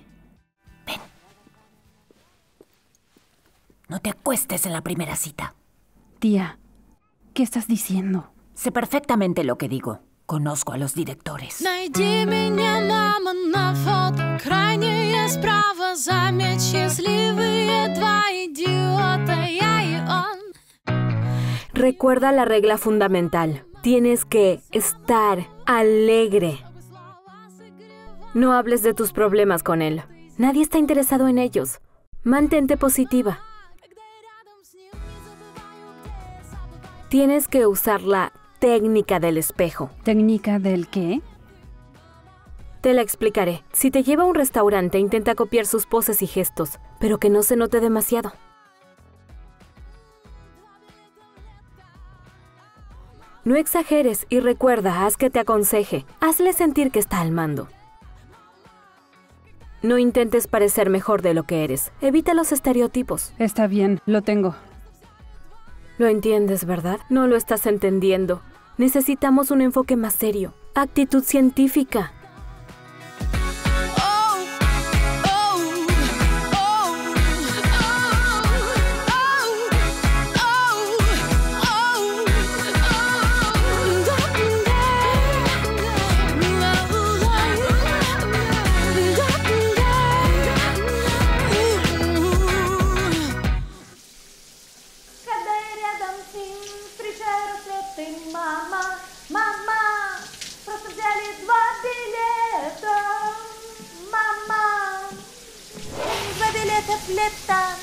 No te acuestes en la primera cita. Tía, ¿qué estás diciendo? Sé perfectamente lo que digo. Conozco a los directores. Найди меня, мама, на фото. Крайнее справа, заметь счастливые два идиота, я и он. Recuerda la regla fundamental. Tienes que estar alegre. No hables de tus problemas con él. Nadie está interesado en ellos. Mantente positiva. Tienes que usar la técnica del espejo. ¿Técnica del qué? Te la explicaré. Si te lleva a un restaurante, intenta copiar sus poses y gestos, pero que no se note demasiado. No exageres y recuerda, haz que te aconseje. Hazle sentir que está al mando. No intentes parecer mejor de lo que eres. Evita los estereotipos. Está bien, lo tengo. Lo entiendes, ¿verdad? No lo estás entendiendo. Necesitamos un enfoque más serio. Actitud científica. Oh, oh, oh, oh. Julieta.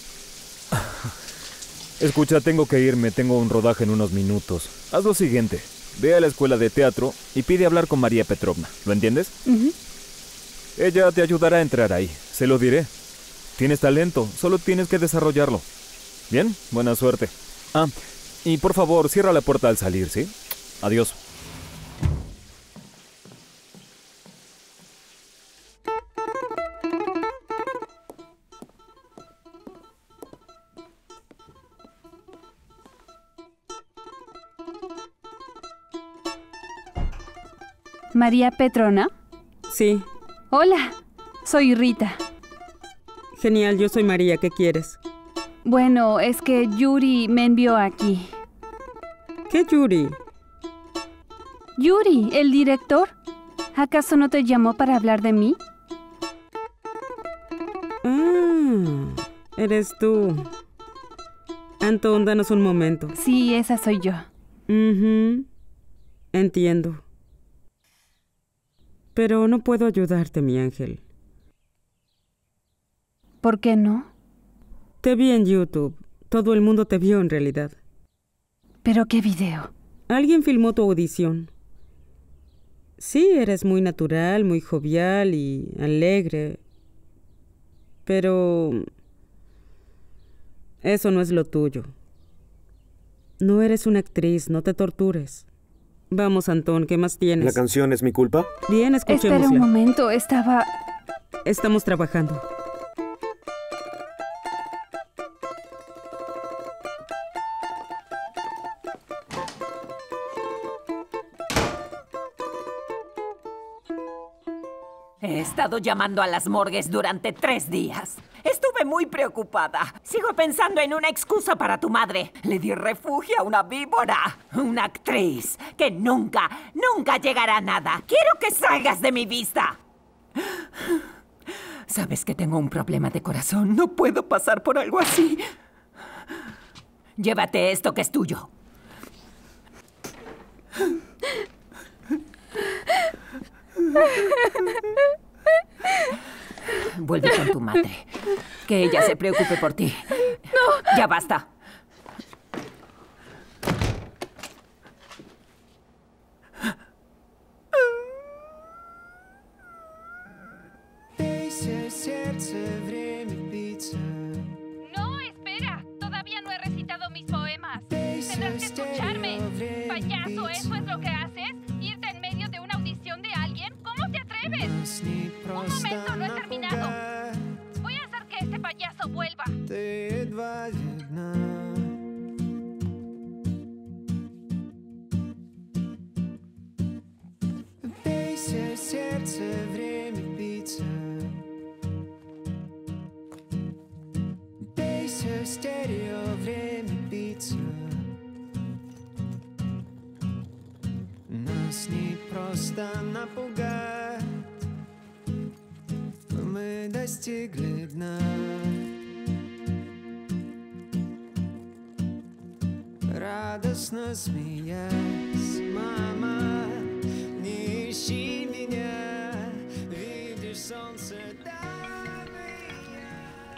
Escucha, tengo que irme, tengo un rodaje en unos minutos. Haz lo siguiente, ve a la escuela de teatro y pide hablar con María Petrovna, ¿lo entiendes? Uh-huh. Ella te ayudará a entrar ahí, se lo diré. Tienes talento, solo tienes que desarrollarlo. Bien, buena suerte. Ah, y por favor, cierra la puerta al salir, ¿sí? Adiós. ¿María Petrona? Sí. Hola, soy Rita. Genial, yo soy María, ¿qué quieres? Bueno, es que Yuri me envió aquí. ¿Qué Yuri? Yuri, el director. ¿Acaso no te llamó para hablar de mí? Ah, eres tú. Anton, danos un momento. Sí, esa soy yo. Uh-huh. Entiendo. Pero no puedo ayudarte, mi ángel. ¿Por qué no? Te vi en YouTube. Todo el mundo te vio en realidad. ¿Pero qué video? Alguien filmó tu audición. Sí, eres muy natural, muy jovial y alegre. Pero eso no es lo tuyo. No eres una actriz, no te tortures. Vamos, Antón, ¿qué más tienes? ¿La canción es mi culpa? Bien, escuchémosla. Espera un momento, estaba... Estamos trabajando. He estado llamando a las morgues durante tres días. Estuve muy preocupada. Sigo pensando en una excusa para tu madre. Le di refugio a una víbora, una actriz que nunca, nunca llegará a nada. Quiero que salgas de mi vista. Sabes que tengo un problema de corazón. No puedo pasar por algo así. Llévate esto que es tuyo. Vuelve con tu madre. Que ella se preocupe por ti. No. Ya basta. No, espera. Todavía no he recitado mis poemas. Tendrás que escucharme. Payaso, ¿eso es lo que haces? ¿Irte en medio de una audición de alguien? ¿Cómo te atreves? Un momento, no he terminado. Voy a hacer que este payaso vuelva. Нас не просто напугать, мы достигли дна. Радостно смеясь, мама, не ищи меня, видишь солнце, да, меня.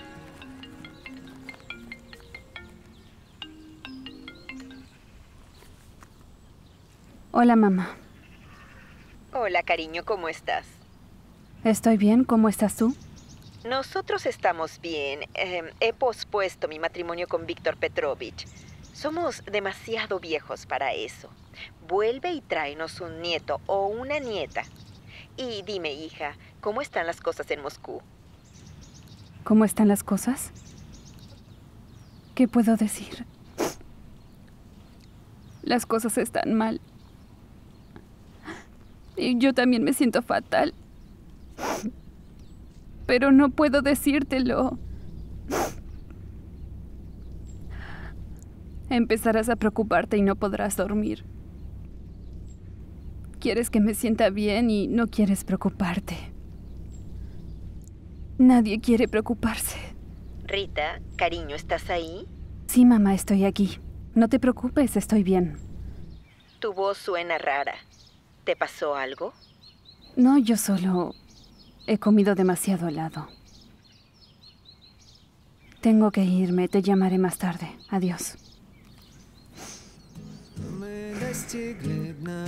Hola, mamá. Hola, cariño, ¿cómo estás? Estoy bien, ¿cómo estás tú? Nosotros estamos bien. Eh, he pospuesto mi matrimonio con Víctor Petrovich. Somos demasiado viejos para eso. Vuelve y tráenos un nieto o una nieta. Y dime, hija, ¿cómo están las cosas en Moscú? ¿Cómo están las cosas? ¿Qué puedo decir? Las cosas están mal. Y yo también me siento fatal. Pero no puedo decírtelo. Empezarás a preocuparte y no podrás dormir. Quieres que me sienta bien y no quieres preocuparte. Nadie quiere preocuparse. Rita, cariño, ¿estás ahí? Sí, mamá, estoy aquí. No te preocupes, estoy bien. Tu voz suena rara. ¿Te pasó algo? No, yo solo he comido demasiado helado. Tengo que irme. Te llamaré más tarde. Adiós. Мы достигли дна.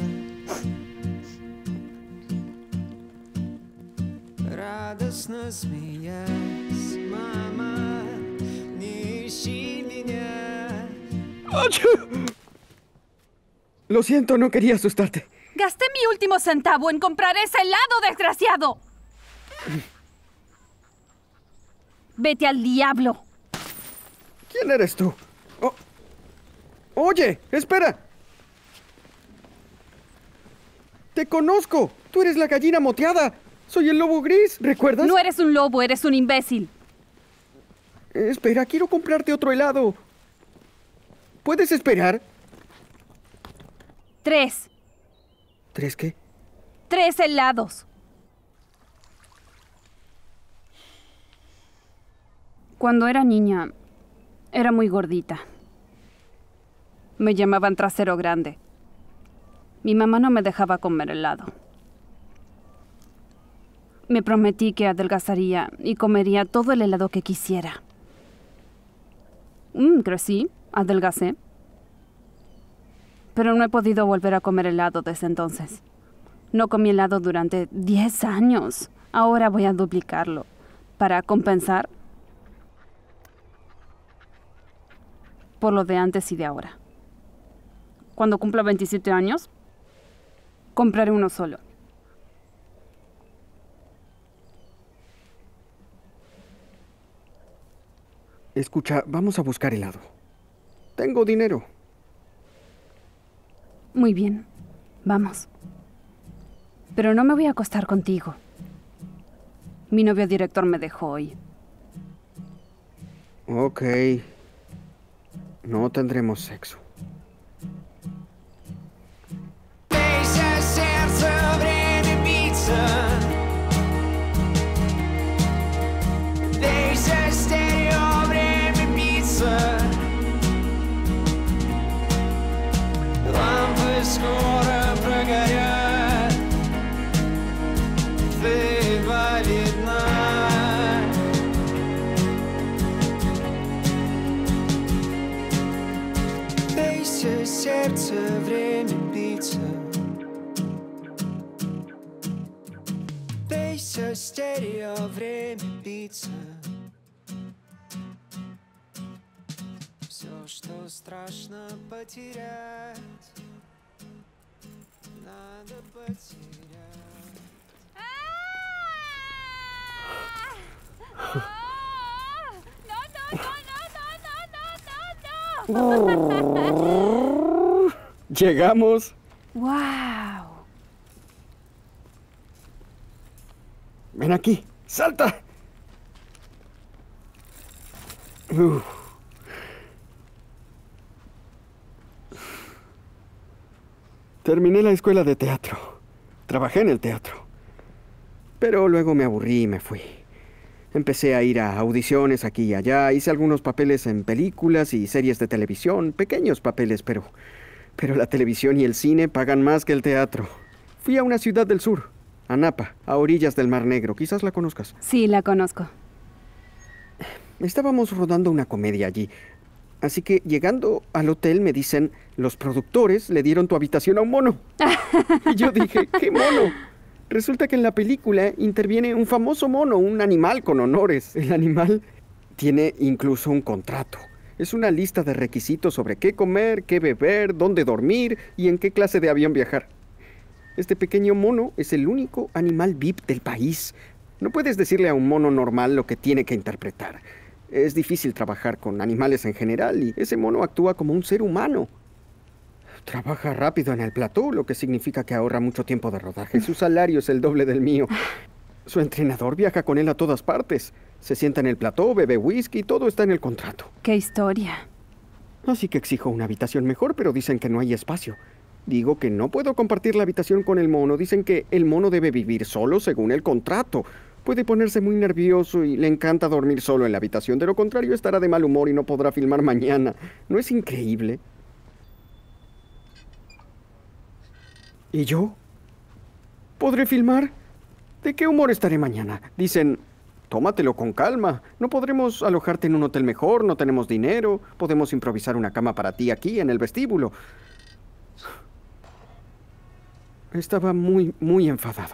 Радостно смеясь, мама, не ищи меня. Lo siento, no quería asustarte. Gasté mi último centavo en comprar ese helado, desgraciado. Vete al diablo. ¿Quién eres tú? Oh. Oye, espera. Te conozco. Tú eres la gallina moteada. Soy el lobo gris, ¿recuerdas? No eres un lobo, eres un imbécil. Eh, espera, quiero comprarte otro helado. ¿Puedes esperar? Tres. ¿Tres qué? Tres helados. Cuando era niña, era muy gordita. Me llamaban trasero grande. Mi mamá no me dejaba comer helado. Me prometí que adelgazaría y comería todo el helado que quisiera. Mm, crecí, adelgacé. Pero no he podido volver a comer helado desde entonces. No comí helado durante diez años. Ahora voy a duplicarlo. Para compensar por lo de antes y de ahora. Cuando cumpla veintisiete años, compraré uno solo. Escucha, vamos a buscar helado. Tengo dinero. Muy bien, vamos. Pero no me voy a acostar contigo. Mi novio director me dejó hoy. Ok. No tendremos sexo. Бейся, сердце, время биться. Бейся, стерео, время биться. Лампы скоро прогорят. Ты едва видна. Бейся, сердце, время биться. Бейся, стерео, время биться. Все, что страшно потерять, надо потерять. Llegamos. ¡Wow! Ven aquí, salta. Uf. Terminé la escuela de teatro. Trabajé en el teatro. Pero luego me aburrí y me fui. Empecé a ir a audiciones aquí y allá. Hice algunos papeles en películas y series de televisión. Pequeños papeles, pero... Pero la televisión y el cine pagan más que el teatro. Fui a una ciudad del sur, a Napa, a orillas del Mar Negro. Quizás la conozcas. Sí, la conozco. Estábamos rodando una comedia allí. Así que llegando al hotel me dicen, los productores le dieron tu habitación a un mono. Y yo dije, ¿qué mono? Resulta que en la película interviene un famoso mono, un animal con honores. El animal tiene incluso un contrato. Es una lista de requisitos sobre qué comer, qué beber, dónde dormir y en qué clase de avión viajar. Este pequeño mono es el único animal V I P del país. No puedes decirle a un mono normal lo que tiene que interpretar. Es difícil trabajar con animales en general y ese mono actúa como un ser humano. Trabaja rápido en el plató, lo que significa que ahorra mucho tiempo de rodaje. Su salario es el doble del mío. Su entrenador viaja con él a todas partes. Se sienta en el plató, bebe whisky, todo está en el contrato. ¡Qué historia! Así que exijo una habitación mejor, pero dicen que no hay espacio. Digo que no puedo compartir la habitación con el mono. Dicen que el mono debe vivir solo según el contrato. Puede ponerse muy nervioso y le encanta dormir solo en la habitación. De lo contrario, estará de mal humor y no podrá filmar mañana. ¿No es increíble? ¿Y yo? ¿Podré filmar? ¿De qué humor estaré mañana? Dicen, tómatelo con calma. No podremos alojarte en un hotel mejor, no tenemos dinero. Podemos improvisar una cama para ti aquí en el vestíbulo. Estaba muy, muy enfadado.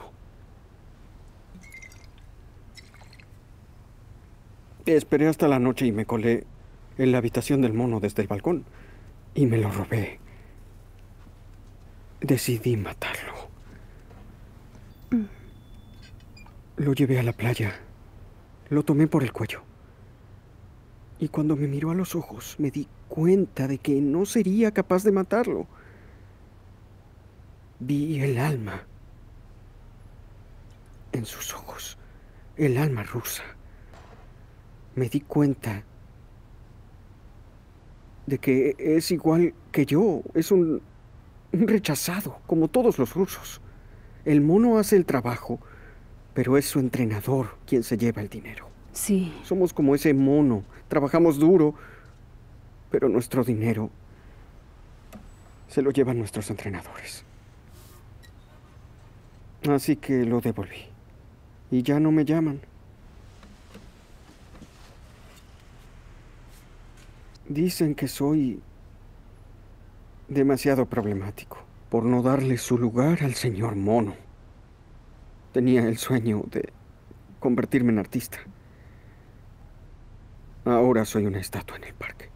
Esperé hasta la noche y me colé en la habitación del mono desde el balcón. Y me lo robé. Decidí matarlo. Lo llevé a la playa. Lo tomé por el cuello. Y cuando me miró a los ojos, me di cuenta de que no sería capaz de matarlo. Vi el alma en sus ojos, el alma rusa. Me di cuenta de que es igual que yo, es un, un rechazado, como todos los rusos. El mono hace el trabajo, pero es su entrenador quien se lleva el dinero. Sí. Somos como ese mono, trabajamos duro, pero nuestro dinero se lo llevan nuestros entrenadores. Así que lo devolví. Y ya no me llaman. Dicen que soy demasiado problemático por no darle su lugar al señor mono. Tenía el sueño de convertirme en artista. Ahora soy una estatua en el parque.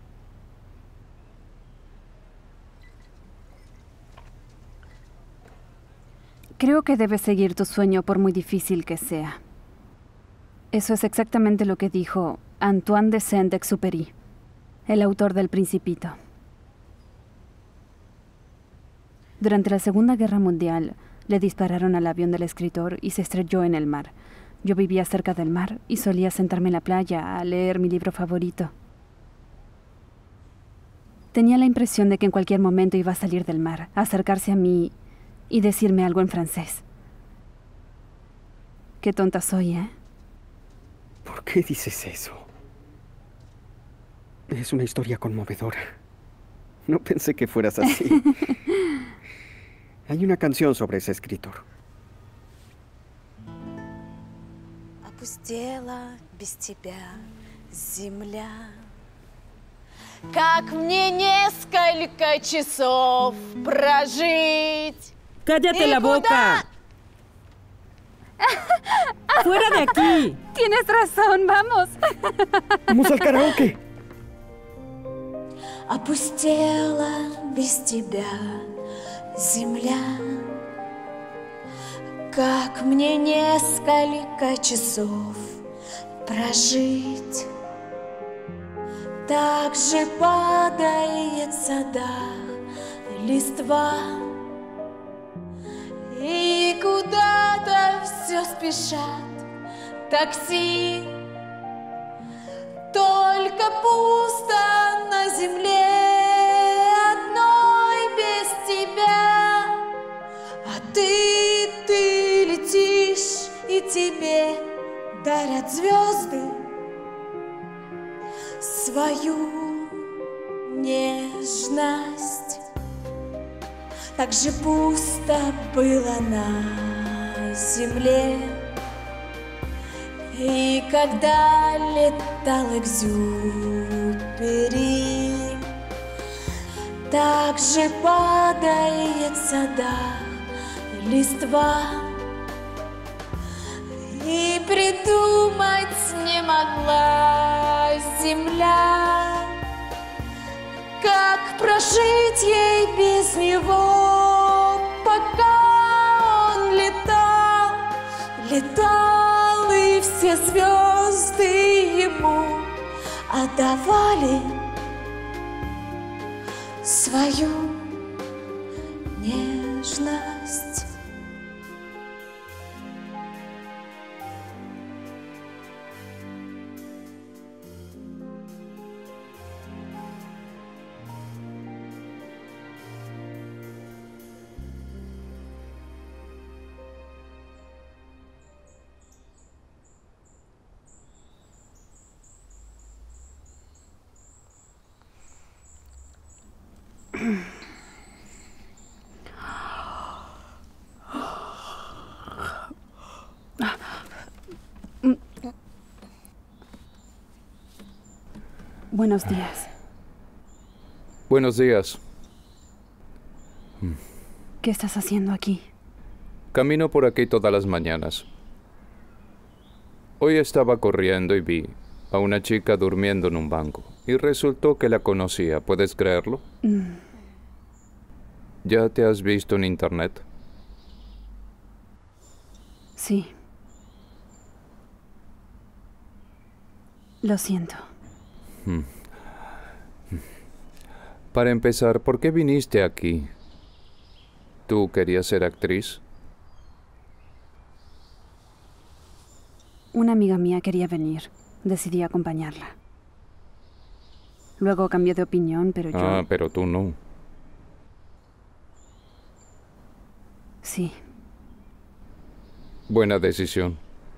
Creo que debes seguir tu sueño por muy difícil que sea. Eso es exactamente lo que dijo Antoine de Saint-Exupéry, el autor del Principito. Durante la Segunda Guerra Mundial, le dispararon al avión del escritor y se estrelló en el mar. Yo vivía cerca del mar y solía sentarme en la playa a leer mi libro favorito. Tenía la impresión de que en cualquier momento iba a salir del mar, a acercarse a mí y decirme algo en francés. Qué tonta soy, ¿eh? ¿Por qué dices eso? Es una historia conmovedora. No pensé que fueras así. Hay una canción sobre ese escritor. Опустела без тебя земля. Как мне несколько часов прожить? ¡Cállate la boca! ¡Fuera de aquí! Tienes razón, vamos. ¡Vamos al karaoke! Опустела без тебя земля. Как мне несколько часов прожить? Так же падает в садах листва, и куда-то все спешат такси. Только пусто на земле одной без тебя. А ты, ты летишь, и тебе дарят звезды свою нежность. Так же пусто было на земле, и когда летал Экзюпери, так же падает в садах листва, и придумать не могла земля, как прожить ей без него, пока он летал, летал, и все звезды ему отдавали свою нежность. Buenos días. Buenos días. ¿Qué estás haciendo aquí? Camino por aquí todas las mañanas. Hoy estaba corriendo y vi a una chica durmiendo en un banco. Y resultó que la conocía. ¿Puedes creerlo? Mm, ¿Ya te has visto en internet? sí. Lo siento. Hmm. Para empezar, ¿por qué viniste aquí? ¿Tú querías ser actriz? Una amiga mía quería venir. Decidí acompañarla. Luego cambió de opinión, pero yo... Ah, pero tú no. Sí. Buena decisión.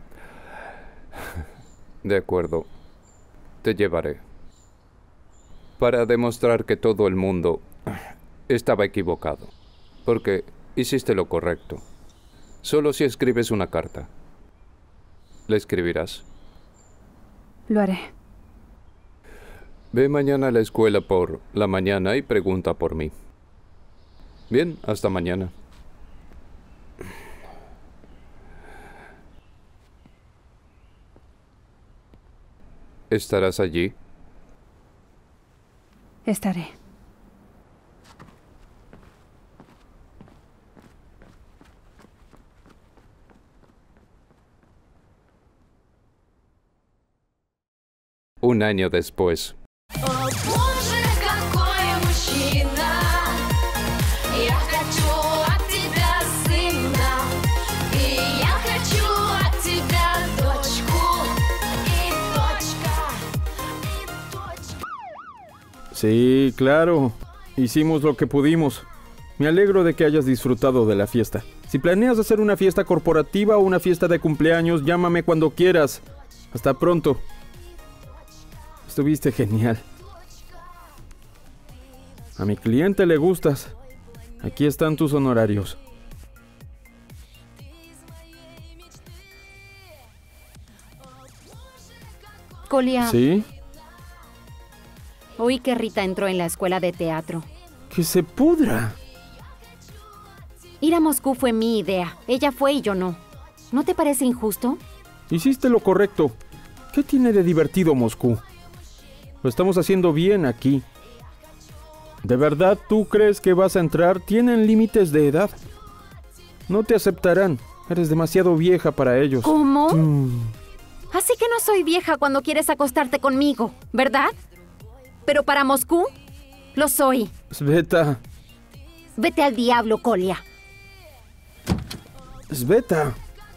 De acuerdo. Te llevaré. Para demostrar que todo el mundo estaba equivocado. Porque hiciste lo correcto. Solo si escribes una carta. ¿La escribirás? Lo haré. Ve mañana a la escuela por la mañana y pregunta por mí. Bien, hasta mañana. ¿Estarás allí? Estaré. Un año después. О, Боже, какой мужчина! Я хочу от тебя сына, и я хочу от тебя дочку, и дочка, и дочка. Sí, claro. Hicimos lo que pudimos. Me alegro de que hayas disfrutado de la fiesta. Si planeas hacer una fiesta corporativa o una fiesta de cumpleaños, llámame cuando quieras. Hasta pronto. Estuviste genial. A mi cliente le gustas. Aquí están tus honorarios. Colia, ¿Sí? oí que Rita entró en la escuela de teatro. ¡Que se pudra! Ir a Moscú fue mi idea. Ella fue y yo no. ¿No te parece injusto? Hiciste lo correcto. ¿Qué tiene de divertido Moscú? Lo estamos haciendo bien aquí. ¿De verdad tú crees que vas a entrar? Tienen límites de edad. No te aceptarán. Eres demasiado vieja para ellos. ¿Cómo? Mm. Así que no soy vieja cuando quieres acostarte conmigo, ¿verdad? Pero para Moscú, lo soy. Sveta. Vete al diablo, Colia. Sveta.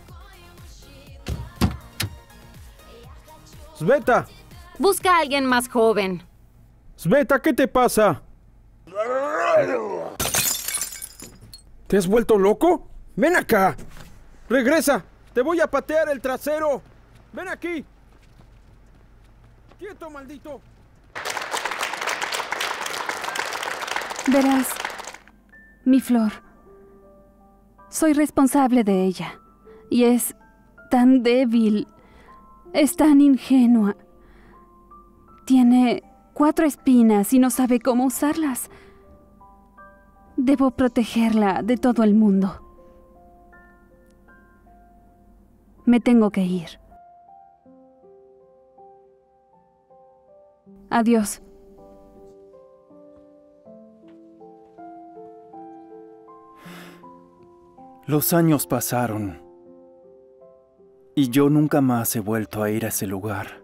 Sveta. Busca a alguien más joven. Sveta, ¿qué te pasa? ¿Te has vuelto loco? ¡Ven acá! ¡Regresa! ¡Te voy a patear el trasero! ¡Ven aquí! ¡Quieto, maldito! Verás, mi flor. Soy responsable de ella. Y es tan débil. Es tan ingenua. Tiene cuatro espinas y no sabe cómo usarlas. Debo protegerla de todo el mundo. Me tengo que ir. Adiós. Los años pasaron y yo nunca más he vuelto a ir a ese lugar.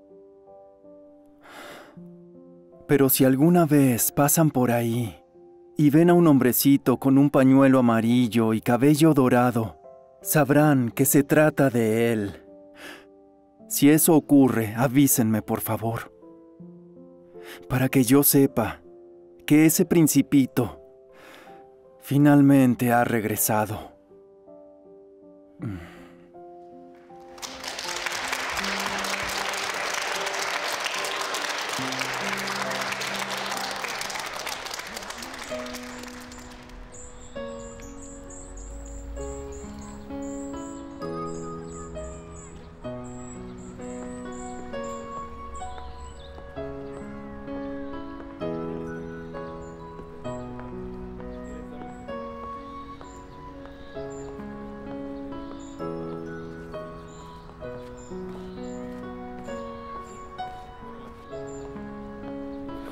Pero si alguna vez pasan por ahí y ven a un hombrecito con un pañuelo amarillo y cabello dorado, sabrán que se trata de él. Si eso ocurre, avísenme, por favor, para que yo sepa que ese principito finalmente ha regresado.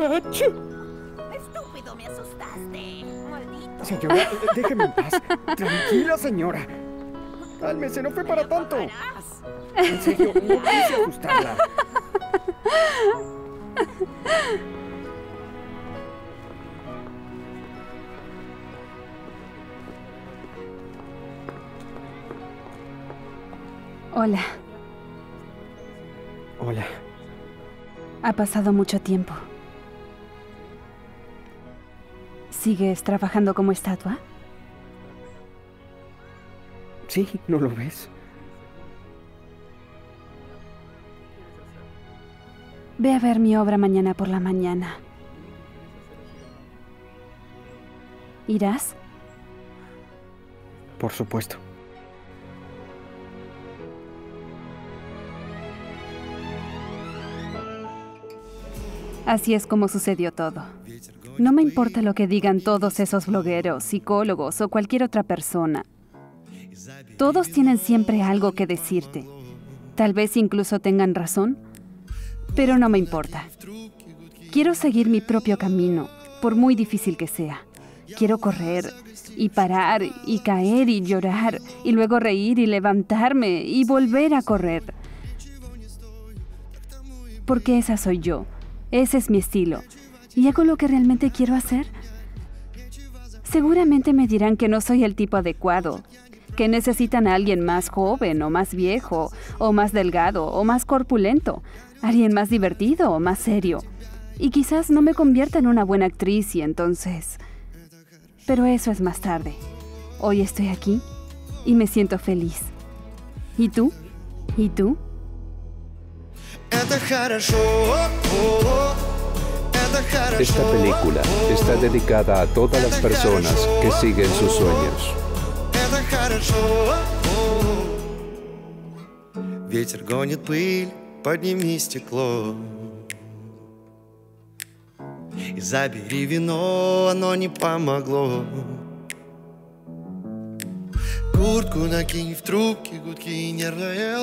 Estúpido, me asustaste. Maldito. Señora, déjeme en paz. Tranquila, señora. Cálmese, no fue para tanto. En serio, no quise asustarla. Hola. Hola. Ha pasado mucho tiempo. ¿Sigues trabajando como estatua? Sí, ¿no lo ves? Ve a ver mi obra mañana por la mañana. ¿Irás? Por supuesto. Así es como sucedió todo. No me importa lo que digan todos esos blogueros, psicólogos o cualquier otra persona. Todos tienen siempre algo que decirte. Tal vez incluso tengan razón, pero no me importa. Quiero seguir mi propio camino, por muy difícil que sea. Quiero correr y parar y caer y llorar y luego reír y levantarme y volver a correr. Porque esa soy yo. Ese es mi estilo. ¿Y hago lo que realmente quiero hacer? Seguramente me dirán que no soy el tipo adecuado, que necesitan a alguien más joven o más viejo, o más delgado o más corpulento, alguien más divertido o más serio. Y quizás no me convierta en una buena actriz y entonces... Pero eso es más tarde. Hoy estoy aquí y me siento feliz. ¿Y tú? ¿Y tú? Esta película está dedicada a todas las personas que siguen sus sueños. Ветер гонит пыль, подними стекло. И забери вино, оно не помогло. Куртку накинь в трубки, гудки нервное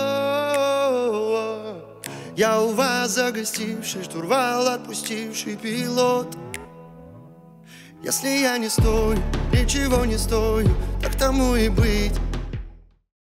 ло. Я у вас загостивший, штурвал отпустивший пилот. Если я не стою, ничего не стою, так тому и быть.